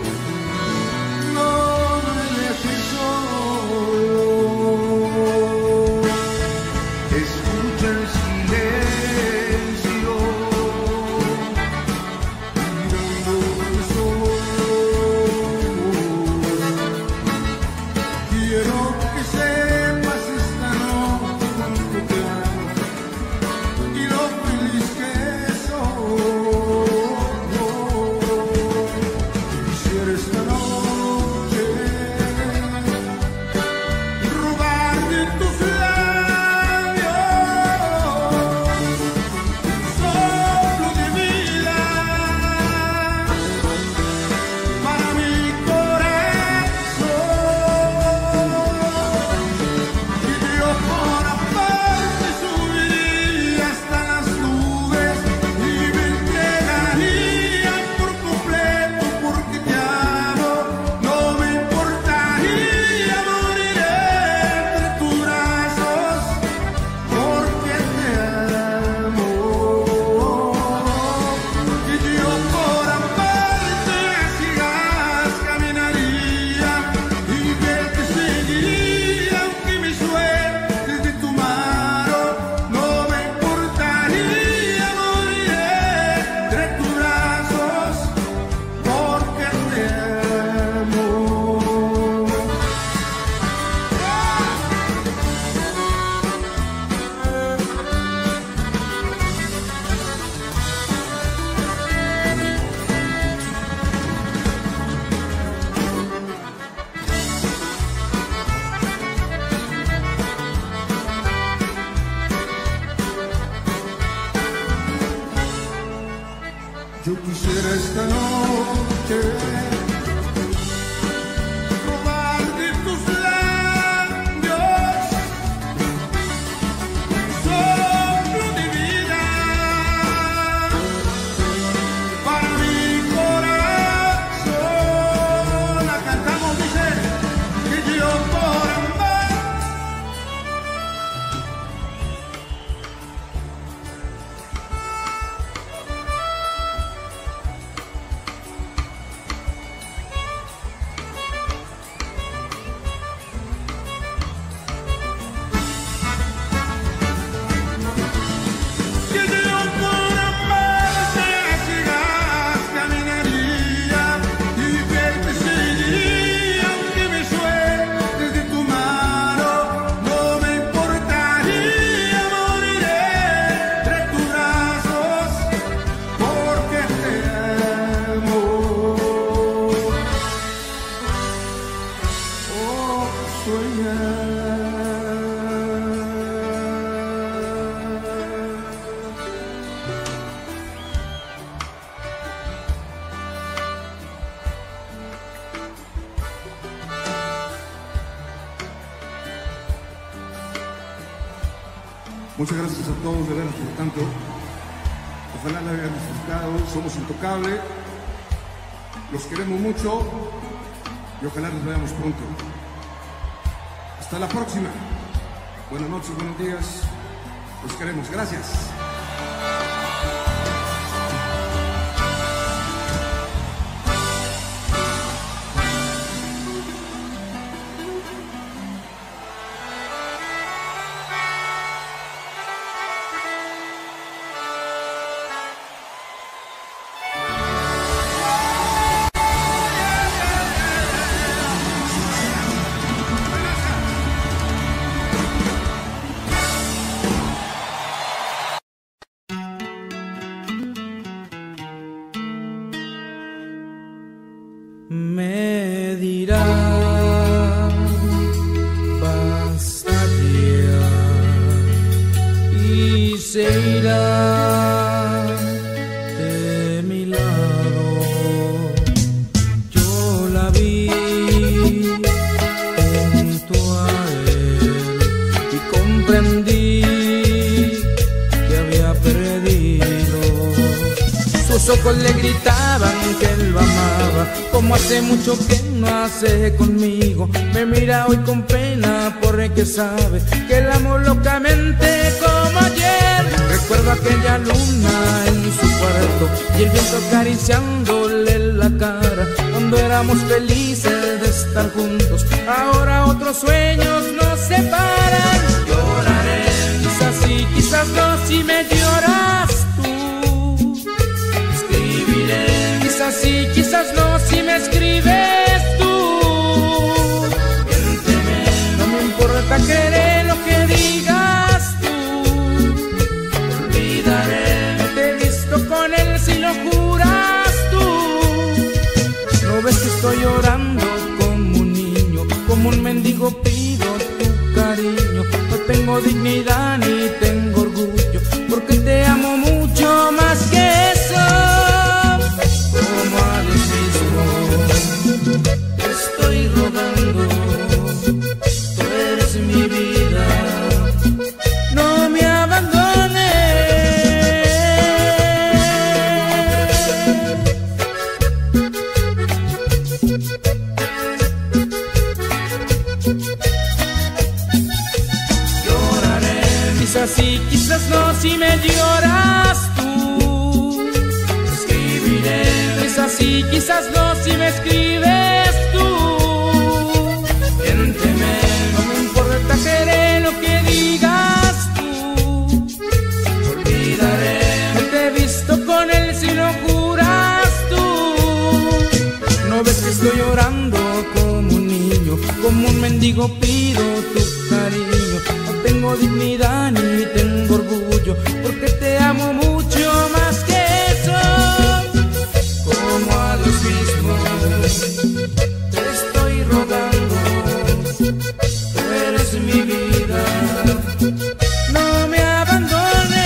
no me dejes solo. Escucha el silencio, mirando tus ojos. Quiero que sepas esta noche cuánto te amo y lo feliz que soy. Quisiera esta noche robarte tus labios, soplo de vida para mi corazón. Y yo por aparte subiría hasta las nubes y me entregaría por completo porque te amo. No me importaría morir entre tus brazos porque te amo. Y yo por amarte a ciegas caminaría y que te seguiría aunque mi suerte es de tu mano. No me importaría morir entre tus brazos porque te amo. Yo quisiera esta noche robarte tus labios, soplo de vida para mi corazón. La cantamos, dice, que yo por amar. Que yo por amarte a ciegas caminaría y que te seguiría aunque mi suerte es de tu mano. No me importaría morir entre tus brazos porque te amo. Oh, sueña. Muchas gracias a todos de veras por tanto. Ojalá la hayan disfrutado. Somos Intocable. Los queremos mucho y ojalá nos veamos pronto. Hasta la próxima. Buenas noches, buenos días. Los queremos. Gracias. comprendí que había perdido. Sus ojos le gritaban que él lo amaba, como hace mucho que no hace conmigo. Me mira hoy con pena porque sabe que la amo locamente como ayer. Recuerdo aquella luna en su cuarto y el viento acariciándole la cara cuando éramos felices de estar juntos. Ahora otros sueños nos separan. Lloraré, quizás sí, quizás no, si me lloras tú. Escribiré, quizás sí, quizás no, si me escribes tú. Miénteme, no me importa, creeré lo que digas tú. Olvidaré, no te he visto con él si lo juras tú. No ves que estoy llorando como un niño, como un mendigo pido tu cariño. No tengo dignidad ni tengo orgullo, porque te amo mucho más que eso. Como a Dios mismo te estoy rogando, tú eres mi vida, no me abandones. Lloraré, quizás sí, quizás no, si me lloras tú. Escribiré, quizás sí, quizás no, si me escribes tú. Miénteme, no me importa, creeré lo que digas tú. Olvidaré, no te he visto con él si lo juras tú. No ves que estoy llorando como un niño, como un mendigo pido tu cariño. No tengo dignidad ni tengo orgullo, porque te amo mucho más que eso. Como a Dios mismo te estoy rogando, tú eres mi vida, no me abandones.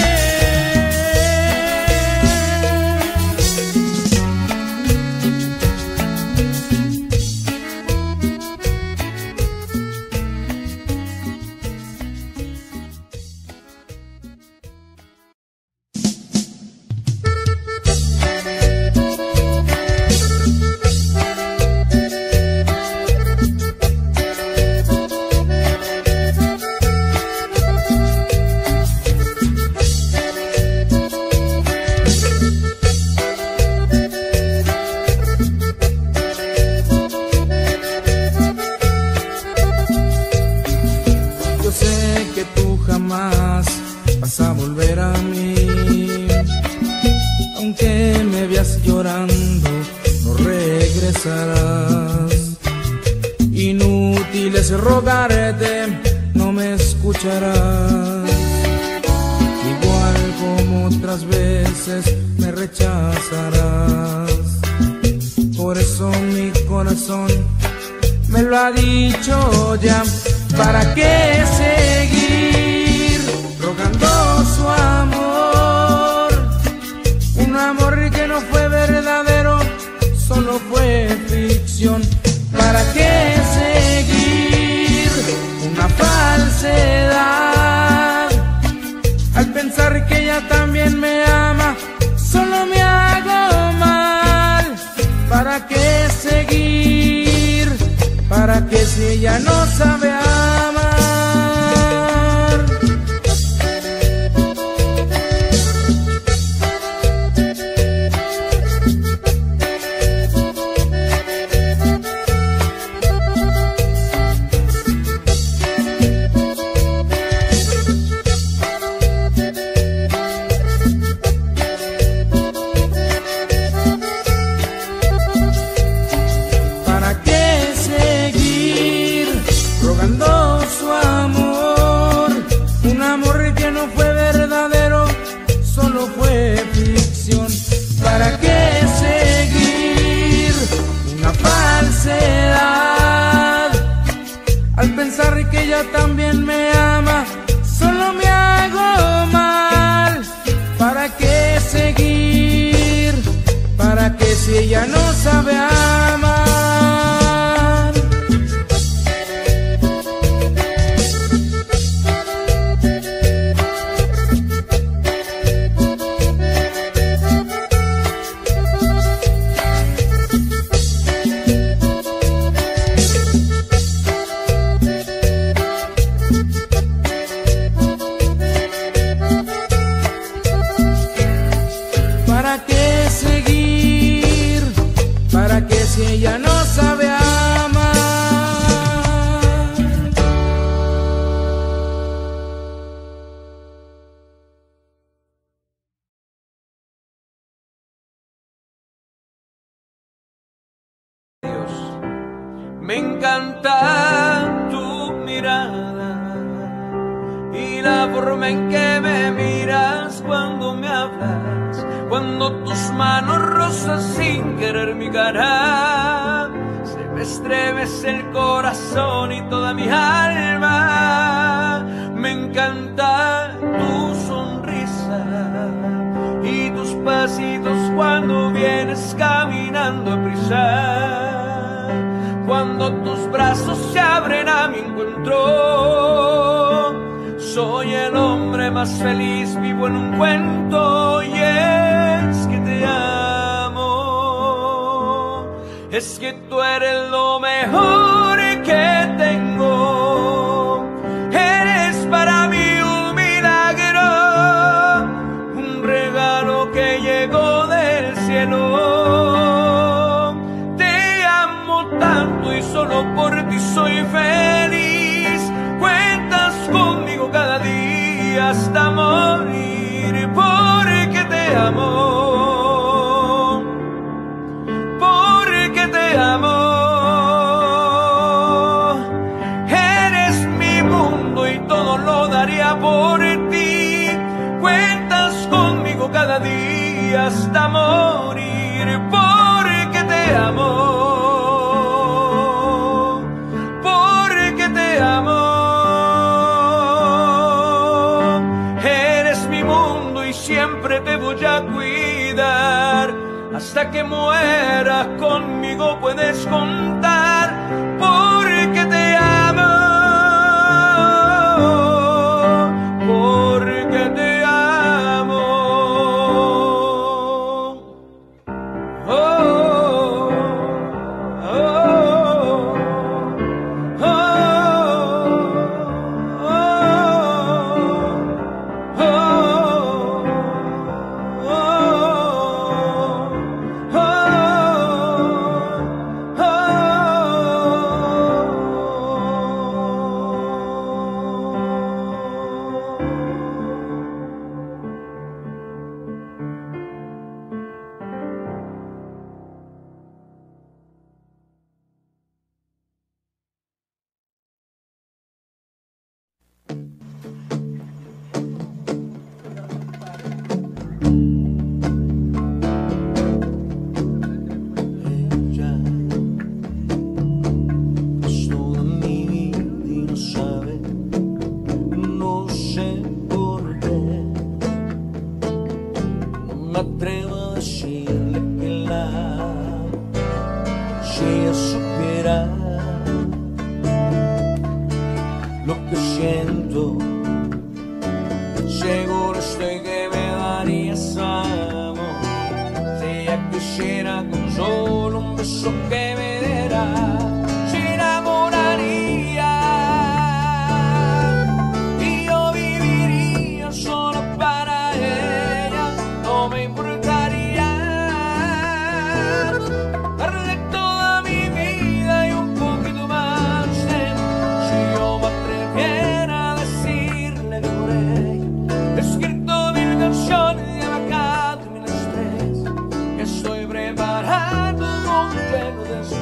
Yo sé que tú jamás vas a volver a mí, aunque me veas llorando, no regresarás. Inútil es rogarte, no me escucharás. Igual como otras veces me rechazarás. Por eso mi corazón me lo ha dicho ya. ¿Para qué seguir rogando su amor? Un amor que no fue verdadero, solo fue ficción. ¿Para qué seguir una falsedad? Al pensar que ella también me ama, solo me hago mal. ¿Para qué seguir? ¿Para qué si ella no sabe amar? ¿Para qué seguir rogando su amor? Un amor que no fue verdadero, solo fue ficción. ¿Para qué seguir una falsedad? Al pensar que ella también me ama, solo me hago mal. ¿Para qué seguir? ¿Para qué si ella no sabe amar? Me encanta tu mirada y la forma en que me miras cuando me hablas, cuando tus manos rozan sin querer mi cara. Se me estremece el corazón y toda mi alma. Me encanta tu sonrisa y tus pasitos cuando vienes caminando a prisa. Cuando tus brazos se abren a mi encuentro, soy el hombre más feliz, vivo en un cuento. Y es que te amo, es que tú eres lo mejor que tengo. Eres para mí un milagro, un regalo que llegó del cielo. Te amo tanto y solo por ti soy feliz. Cuentas conmigo cada día hasta morir, porque te amo, porque te amo. Eres mi mundo y todo lo daría por ti. Cuentas conmigo cada día hasta morir, porque te amo, porque te amo. Siempre te voy a cuidar, hasta que muera conmigo puedes contar, porque te amo, porque te amo. Oh, oh, oh, oh, oh, oh. Escrito mil canciones y he bajado mil estrés, que estoy preparando un lleno de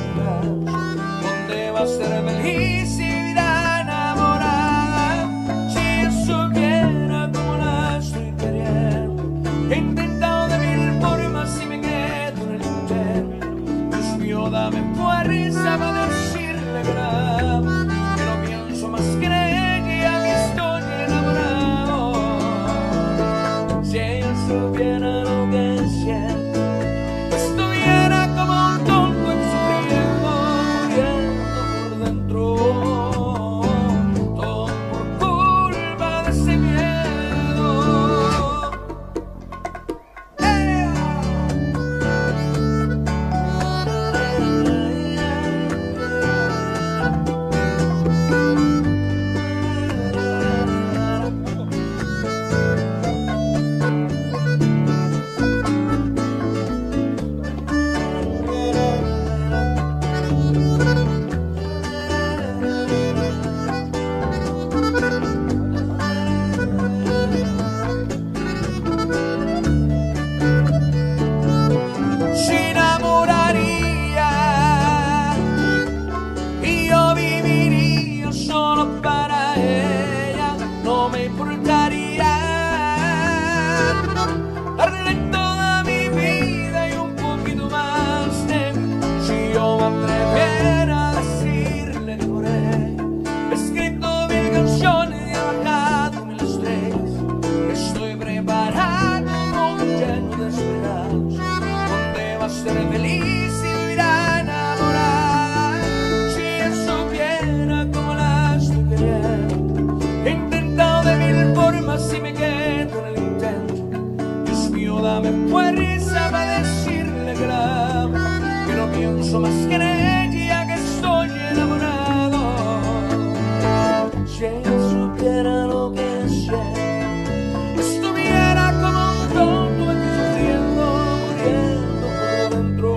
estuviera como un tonto aquí sufriendo, muriendo por dentro,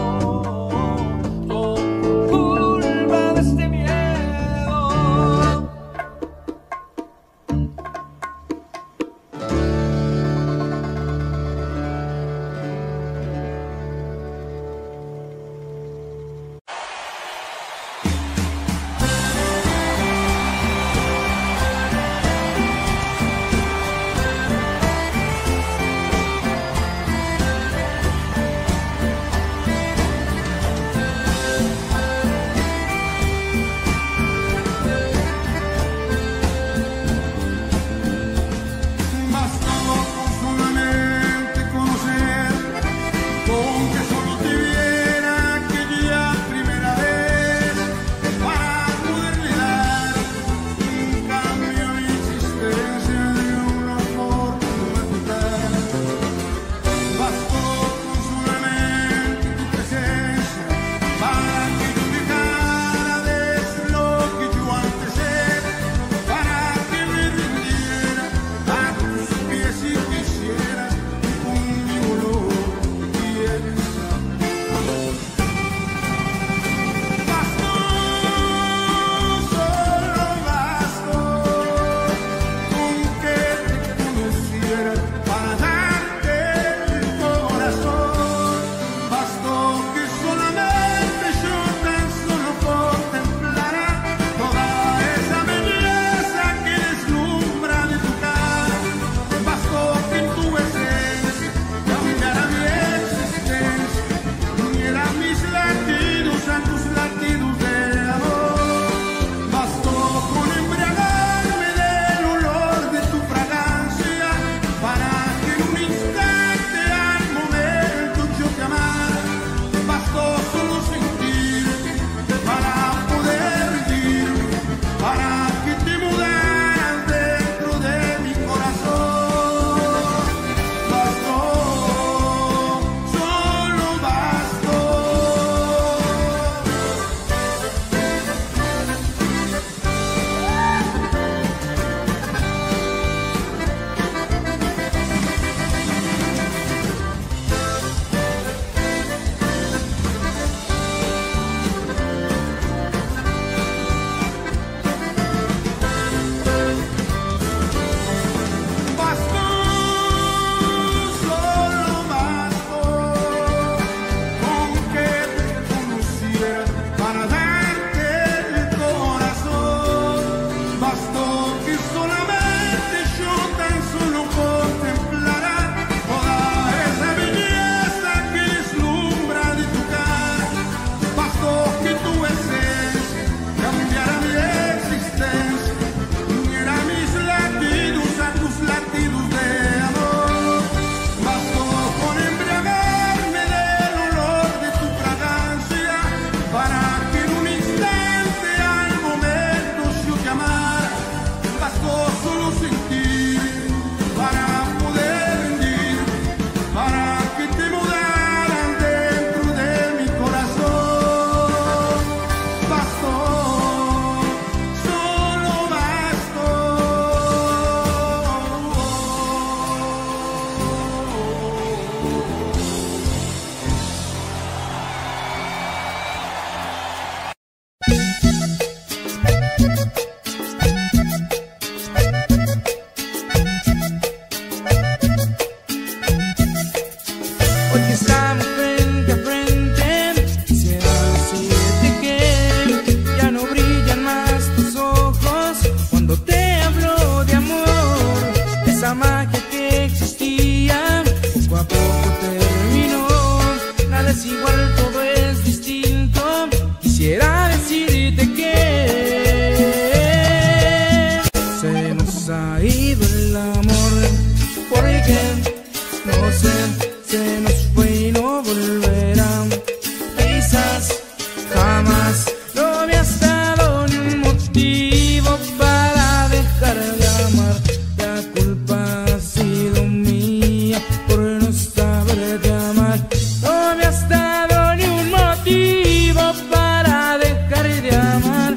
todo por culpa de este miedo.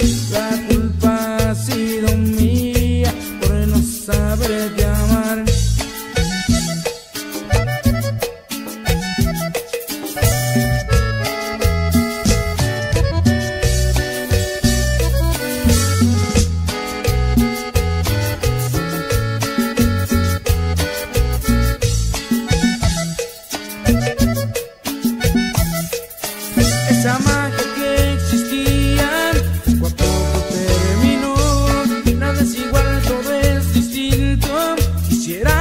sabré de amar. Quisiera